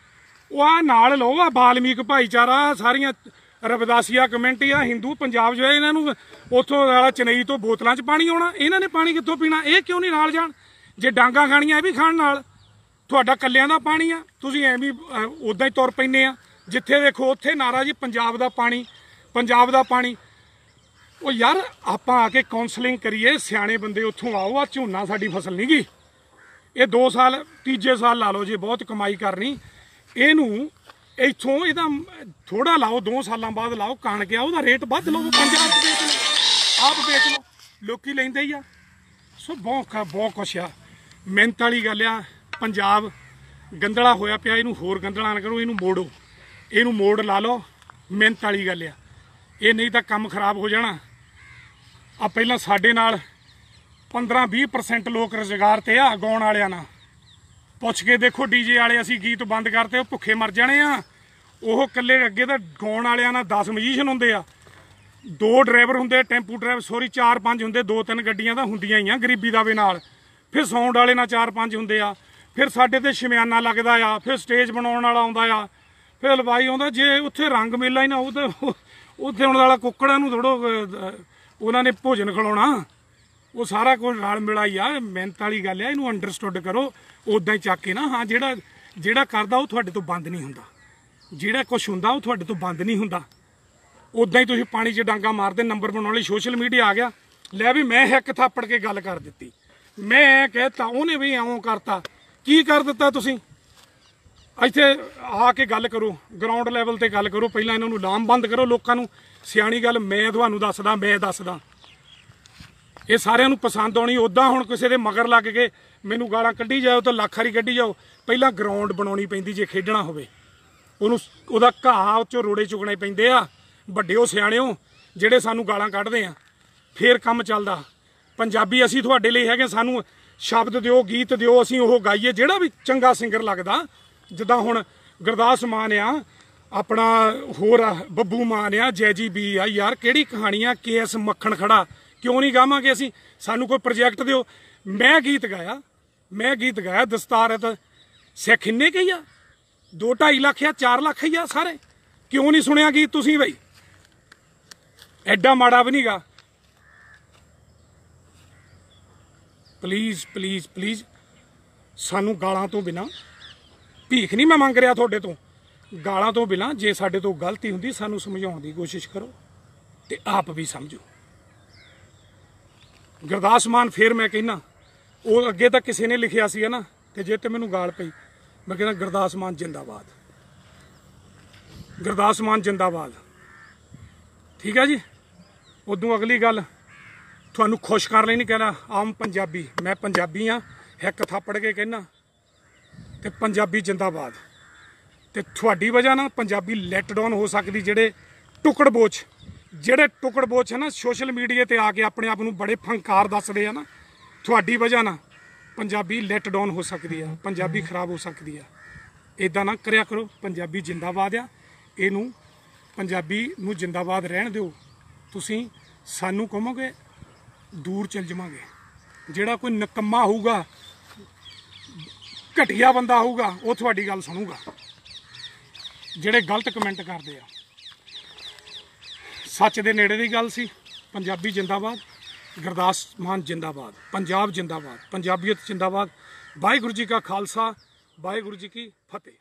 ਉਹ ਆ ਨਾਲ ਲਓ ਆ ਬਾਲਮੀਕ ਭਾਈਚਾਰਾ ਸਾਰੀਆਂ ਰਵਿਦਾਸੀਆ ਕਮਿਊਨਿਟੀ ਆ ਹਿੰਦੂ ਪੰਜਾਬ ਜੋ ਹੈ ਇਹਨਾਂ ਨੂੰ ਉੱਥੋਂ ਵਾਲਾ ਚੇਨਈ ਤੋਂ ਬੋਤਲਾਂ 'ਚ ਪਾਣੀ ਆਉਣਾ ਇਹਨਾਂ ਨੇ ਪਾਣੀ ਕਿੱਥੋਂ ਪੀਣਾ ਇਹ ਕਿਉਂ ਨਹੀਂ ਨਾਲ ਜਾਣ ਜੇ ਡਾਂਗਾ ਖਾਣੀਆਂ ਇਹ ਵੀ ਖਾਣ ਨਾਲ ਤੁਹਾਡਾ ਕੱਲਿਆਂ ਦਾ ਪਾਣੀ ਆ ਤੁਸੀਂ ਐਵੇਂ ਉੱਦਾਂ ਹੀ ਤੁਰ ਪੈਂਦੇ ਆ ਜਿੱਥੇ ਦੇਖੋ ਉੱਥੇ ਨਾਰਾ ਜੀ ਪੰਜਾਬ ਦਾ ਪਾਣੀ ਪੰਜਾਬ ਦਾ ਪਾਣੀ ਉਹ ਯਾਰ ਆਪਾਂ ਆ ਕੇ ਕਾਉਂਸਲਿੰਗ ਕਰੀਏ ਸਿਆਣੇ ਬੰਦੇ ਉੱਥੋਂ ਆਓ ਆ ਝੋਨਾ ਸਾਡੀ ਫਸਲ ਨਹੀਂ ਗਈ ਇਹ ਦੋ ਸਾਲ ਤੀਜੇ ਸਾਲ ਲਾ ਲਓ ਜੇ ਬਹੁਤ ਕਮਾਈ ਕਰਨੀ ਇਹਨੂੰ ਇੱਥੋਂ ਇਹਦਾ ਥੋੜਾ ਲਾਓ ਦੋ ਸਾਲਾਂ ਬਾਅਦ ਲਾਓ ਕਣਕ ਆ ਉਹਦਾ ਰੇਟ ਵੱਧ ਲਓ ਪੰਜਾਬ 'ਚ ਵੇਚ ਲਓ ਆਪ ਵੇਚ ਲਓ ਲੋਕੀ ਲੈਂਦੇ ਹੀ ਆ ਸੋ ਬਹੁਤ ਬਹੁਤ ਕੁਛ ਆ ਮਿਹਨਤ ਵਾਲੀ ਗੱਲ ਆ ਪੰਜਾਬ ਗੰਦਲਾ ਹੋਇਆ ਪਿਆ ਇਹਨੂੰ ਹੋਰ ਗੰਦਲਾ ਨਾ ਕਰੋ ਇਹਨੂੰ ਮੋੜੋ ਇਹਨੂੰ ਮੋੜ ਲਾ ਲਓ ਮਿਹਨਤ ਵਾਲੀ ਗੱਲ ਆ ਇਹ ਨਹੀਂ ਤਾਂ ਕੰਮ ਖਰਾਬ ਹੋ ਜਾਣਾ ਆ ਪਹਿਲਾਂ ਸਾਡੇ ਨਾਲ ਪੰਦਰਾਂ ਵੀਹ ਪਰਸੈਂਟ ਲੋਕ ਰੁਜ਼ਗਾਰ ਤੇ ਆ ਗਾਉਣ ਵਾਲਿਆਂ ਨਾਲ ਪੁੱਛ ਕੇ ਦੇਖੋ ਡੀਜੇ ਵਾਲੇ ਅਸੀਂ ਗੀਤ ਬੰਦ ਕਰਤੇ ਉਹ ਭੁੱਖੇ ਮਰ ਜਾਣੇ ਆ ਉਹ ਇਕੱਲੇ ਅੱਗੇ ਤਾਂ ਗਾਉਣ ਵਾਲਿਆਂ ਨਾਲ ਦਸ ਮਿਊਜ਼ੀਸ਼ੀਅਨ ਹੁੰਦੇ ਆ ਦੋ ਡਰਾਈਵਰ ਹੁੰਦੇ ਟੈਂਪੂ ਡਰਾਈਵਰ ਸੋਰੀ ਚਾਰ ਪੰਜ ਹੁੰਦੇ ਦੋ ਤਿੰਨ ਗੱਡੀਆਂ ਤਾਂ ਹੁੰਦੀਆਂ ਹੀ ਆ ਗਰੀਬੀ ਦਾਵੇ ਨਾਲ ਫਿਰ ਸਾਊਂਡ ਵਾਲੇ ਨਾਲ ਚਾਰ ਪੰਜ ਹੁੰਦੇ ਆ ਫਿਰ ਸਾਡੇ ਤੇ ਸ਼ਮਿਆਨਾ ਲੱਗਦਾ ਆ ਫਿਰ ਸਟੇਜ ਬਣਾਉਣ ਵਾਲਾ ਆਉਂਦਾ ਆ ਫਿਰ ਹਲਵਾਈ ਆਉਂਦਾ ਜੇ ਉੱਥੇ ਰੰਗ ਮੇਲਾ ਹੀ ਨਾ ਉਹ ਤਾਂ ਉੱਥੇ ਆਉਣ ਵਾਲਾ ਕੁੱਕੜਾਂ ਨੂੰ ਥੋੜੋ ਉਹਨਾਂ ਨੇ ਭੋਜਨ ਖਿਲਾਉਣਾ ਉਹ ਸਾਰਾ ਕੁਝ ਰਲ ਮਿਲਾ ਹੀ ਆ ਮਿਹਨਤ ਵਾਲੀ ਗੱਲ ਆ ਇਹਨੂੰ ਅੰਡਰਸਟੂਡ ਕਰੋ ਉੱਦਾਂ ਹੀ ਚੱਕ ਕੇ ਨਾ ਹਾਂ ਜਿਹੜਾ ਜਿਹੜਾ ਕਰਦਾ ਉਹ ਤੁਹਾਡੇ ਤੋਂ ਬੰਦ ਨਹੀਂ ਹੁੰਦਾ ਜਿਹੜਾ ਕੁਛ ਹੁੰਦਾ ਉਹ ਤੁਹਾਡੇ ਤੋਂ ਬੰਦ ਨਹੀਂ ਹੁੰਦਾ ਉੱਦਾਂ ਹੀ ਤੁਸੀਂ ਪਾਣੀ 'ਚ ਡਾਂਗਾ ਮਾਰਦੇ ਨੰਬਰ ਬਣਾਉਣ ਲਈ ਸੋਸ਼ਲ ਮੀਡੀਆ ਆ ਗਿਆ ਲੈ ਵੀ ਮੈਂ ਇੱਕ ਥਾਪੜ ਕੇ ਗੱਲ ਕਰ ਦਿੱਤੀ ਮੈਂ ਕਹਿਤਾ ਉਹਨੇ ਵੀ ਇਉਂ ਕਰਤਾ ਕੀ ਕਰ ਦਿੱਤਾ ਤੁਸੀਂ ਇੱਥੇ ਆ ਕੇ ਗੱਲ ਕਰੋ ਗਰਾਊਂਡ ਲੈਵਲ ਤੇ ਗੱਲ ਕਰੋ ਪਹਿਲਾਂ ਇਹਨਾਂ ਨੂੰ ਲਾਮਬੰਦ ਕਰੋ ਲੋਕਾਂ ਨੂੰ ਸਿਆਣੀ ਗੱਲ ਮੈਂ ਤੁਹਾਨੂੰ ਦੱਸਦਾ ਮੈਂ ਦੱਸਦਾ ਇਹ ਸਾਰਿਆਂ ਨੂੰ ਪਸੰਦ ਆਉਣੀ ਉੱਦਾਂ ਹੁਣ ਕਿਸੇ ਦੇ ਮਗਰ ਲੱਗ ਕੇ ਮੈਨੂੰ ਗਾਲਾਂ ਕੱਢੀ ਜਾਓ ਤਾਂ ਲੱਖ ਵਾਰੀ ਕੱਢੀ ਜਾਓ ਪਹਿਲਾਂ ਗਰਾਊਂਡ ਬਣਾਉਣੀ ਪੈਂਦੀ ਜੇ ਖੇਡਣਾ ਹੋਵੇ ਉਹਨੂੰ ਉਹਦਾ ਘਾਹ ਉਹ 'ਚੋਂ ਰੋੜੇ ਚੁਗਣੇ ਪੈਂਦੇ ਆ ਵੱਡਿਓ ਸਿਆਣਿਓ ਜਿਹੜੇ ਸਾਨੂੰ ਗਾਲਾਂ ਕੱਢਦੇ ਆ ਫੇਰ ਕੰਮ ਚੱਲਦਾ ਪੰਜਾਬੀ ਅਸੀਂ ਤੁਹਾਡੇ ਲਈ ਹੈਗੇ ਸਾਨੂੰ ਸ਼ਬਦ ਦਿਓ ਗੀਤ ਦਿਓ ਅਸੀਂ ਉਹ ਗਾਈਏ ਜਿਹੜਾ ਵੀ ਚੰਗਾ ਸਿੰਗਰ ਲੱਗਦਾ ਜਿੱਦਾਂ ਹੁਣ ਗੁਰਦਾਸ ਮਾਨ ਆ ਆਪਣਾ ਹੋਰ ਬੱਬੂ ਮਾਨ ਆ ਜੈਜੀ ਬੀ ਆ ਯਾਰ ਕਿਹੜੀ ਕਹਾਣੀ ਆ ਕੇ ਐਸ ਮੱਖਣ ਖੜਾ ਕਿਉਂ ਨਹੀਂ ਗਾਵਾਂਗੇ ਅਸੀਂ ਸਾਨੂੰ ਕੋਈ ਪ੍ਰੋਜੈਕਟ ਦਿਓ ਮੈਂ ਗੀਤ ਗਾਇਆ ਮੈਂ ਗੀਤ ਗਾਇਆ ਦਸਤਾਰਤ ਸਿੱਖ ਇੰਨੇ ਕਹੀ ਆ ਦੋ ਢਾਈ ਲੱਖ ਆ ਚਾਰ ਲੱਖ ਹੀ ਆ ਸਾਰੇ ਕਿਉਂ ਨਹੀਂ ਸੁਣਿਆ ਗੀਤ ਤੁਸੀਂ ਬਈ ਐਡਾ ਮਾੜਾ ਵੀ ਨਹੀਂਗਾ ਪਲੀਜ਼ ਪਲੀਜ਼ ਪਲੀਜ਼ ਸਾਨੂੰ ਗਾਲਾਂ ਤੋਂ ਬਿਨਾਂ ਭੀਖ ਨਹੀਂ ਮੈਂ ਮੰਗ ਰਿਹਾ ਤੁਹਾਡੇ ਤੋਂ ਗਾਲਾਂ ਤੋਂ ਬਿਨਾਂ ਜੇ ਸਾਡੇ ਤੋਂ ਗਲਤੀ ਹੁੰਦੀ ਸਾਨੂੰ ਸਮਝਾਉਣ ਦੀ ਕੋਸ਼ਿਸ਼ ਕਰੋ ਤੇ ਆਪ ਵੀ ਸਮਝੋ ਗੁਰਦਾਸ ਮਾਨ ਫੇਰ ਮੈਂ ਕਹਿੰਦਾ ਉਹ ਅੱਗੇ ਤਾਂ ਕਿਸੇ ਨੇ ਲਿਖਿਆ ਸੀ ਨਾ ਤੇ ਜੇ ਤੇ ਮੈਨੂੰ ਗਾਲ ਪਈ ਮੈਂ ਕਹਿੰਦਾ ਗੁਰਦਾਸ ਮਾਨ ਜਿੰਦਾਬਾਦ ਗੁਰਦਾਸ ਮਾਨ ਜਿੰਦਾਬਾਦ ਠੀਕ ਹੈ ਜੀ ਉਦੋਂ ਅਗਲੀ ਗੱਲ ਤੁਹਾਨੂੰ ਖੁਸ਼ ਕਰ ਲਈ ਨਹੀਂ ਕਹਿਣਾ ਆਮ ਪੰਜਾਬੀ ਮੈਂ ਪੰਜਾਬੀ ਆ ਇੱਕ ਥਾਪੜ ਕੇ ਕਹਿਣਾ ਤੇ ਪੰਜਾਬੀ ਜਿੰਦਾਬਾਦ ਤੇ ਤੁਹਾਡੀ ਵਜ੍ਹਾ ਨਾਲ ਪੰਜਾਬੀ ਲੈਟ ਡਾਊਨ ਹੋ ਸਕਦੀ ਜਿਹੜੇ ਟੁਕੜ ਬੋਚ ਜਿਹੜੇ ਟੁਕੜ ਬੋਚ ਹੈ ਨਾ ਸੋਸ਼ਲ ਮੀਡੀਆ ਤੇ ਆ ਕੇ ਆਪਣੇ ਆਪ ਨੂੰ ਬੜੇ ਫੰਕਾਰ ਦੱਸਦੇ ਆ ਨਾ ਤੁਹਾਡੀ ਵਜ੍ਹਾ ਨਾਲ ਪੰਜਾਬੀ ਲੈਟ ਡਾਊਨ ਹੋ ਸਕਦੀ ਆ ਪੰਜਾਬੀ ਖਰਾਬ ਹੋ ਸਕਦੀ ਆ ਇਦਾਂ ਨਾ ਕਰਿਆ ਕਰੋ ਪੰਜਾਬੀ ਜਿੰਦਾਬਾਦ ਆ ਇਹਨੂੰ ਪੰਜਾਬੀ ਨੂੰ ਜਿੰਦਾਬਾਦ ਰਹਿਣ ਦਿਓ ਤੁਸੀਂ ਸਾਨੂੰ ਕਹੋਗੇ ਦੂਰ ਚਲ ਜਾਵਾਂਗੇ ਜਿਹੜਾ ਕੋਈ ਨਕੰਮਾ ਹੋਊਗਾ ਘਟੀਆ ਬੰਦਾ ਹੋਊਗਾ ਉਹ ਤੁਹਾਡੀ ਗੱਲ ਸੁਣੂਗਾ ਜਿਹੜੇ ਗਲਤ ਕਮੈਂਟ ਕਰਦੇ ਆ ਸੱਚ ਦੇ ਨੇੜੇ ਦੀ ਗੱਲ ਸੀ ਪੰਜਾਬੀ ਜਿੰਦਾਬਾਦ ਗੁਰਦਾਸ ਮਾਨ ਜਿੰਦਾਬਾਦ ਪੰਜਾਬ ਜਿੰਦਾਬਾਦ ਪੰਜਾਬੀਅਤ ਜਿੰਦਾਬਾਦ ਵਾਹਿਗੁਰੂ ਜੀ ਕਾ ਖਾਲਸਾ ਵਾਹਿਗੁਰੂ ਜੀ ਕੀ ਫਤਿਹ।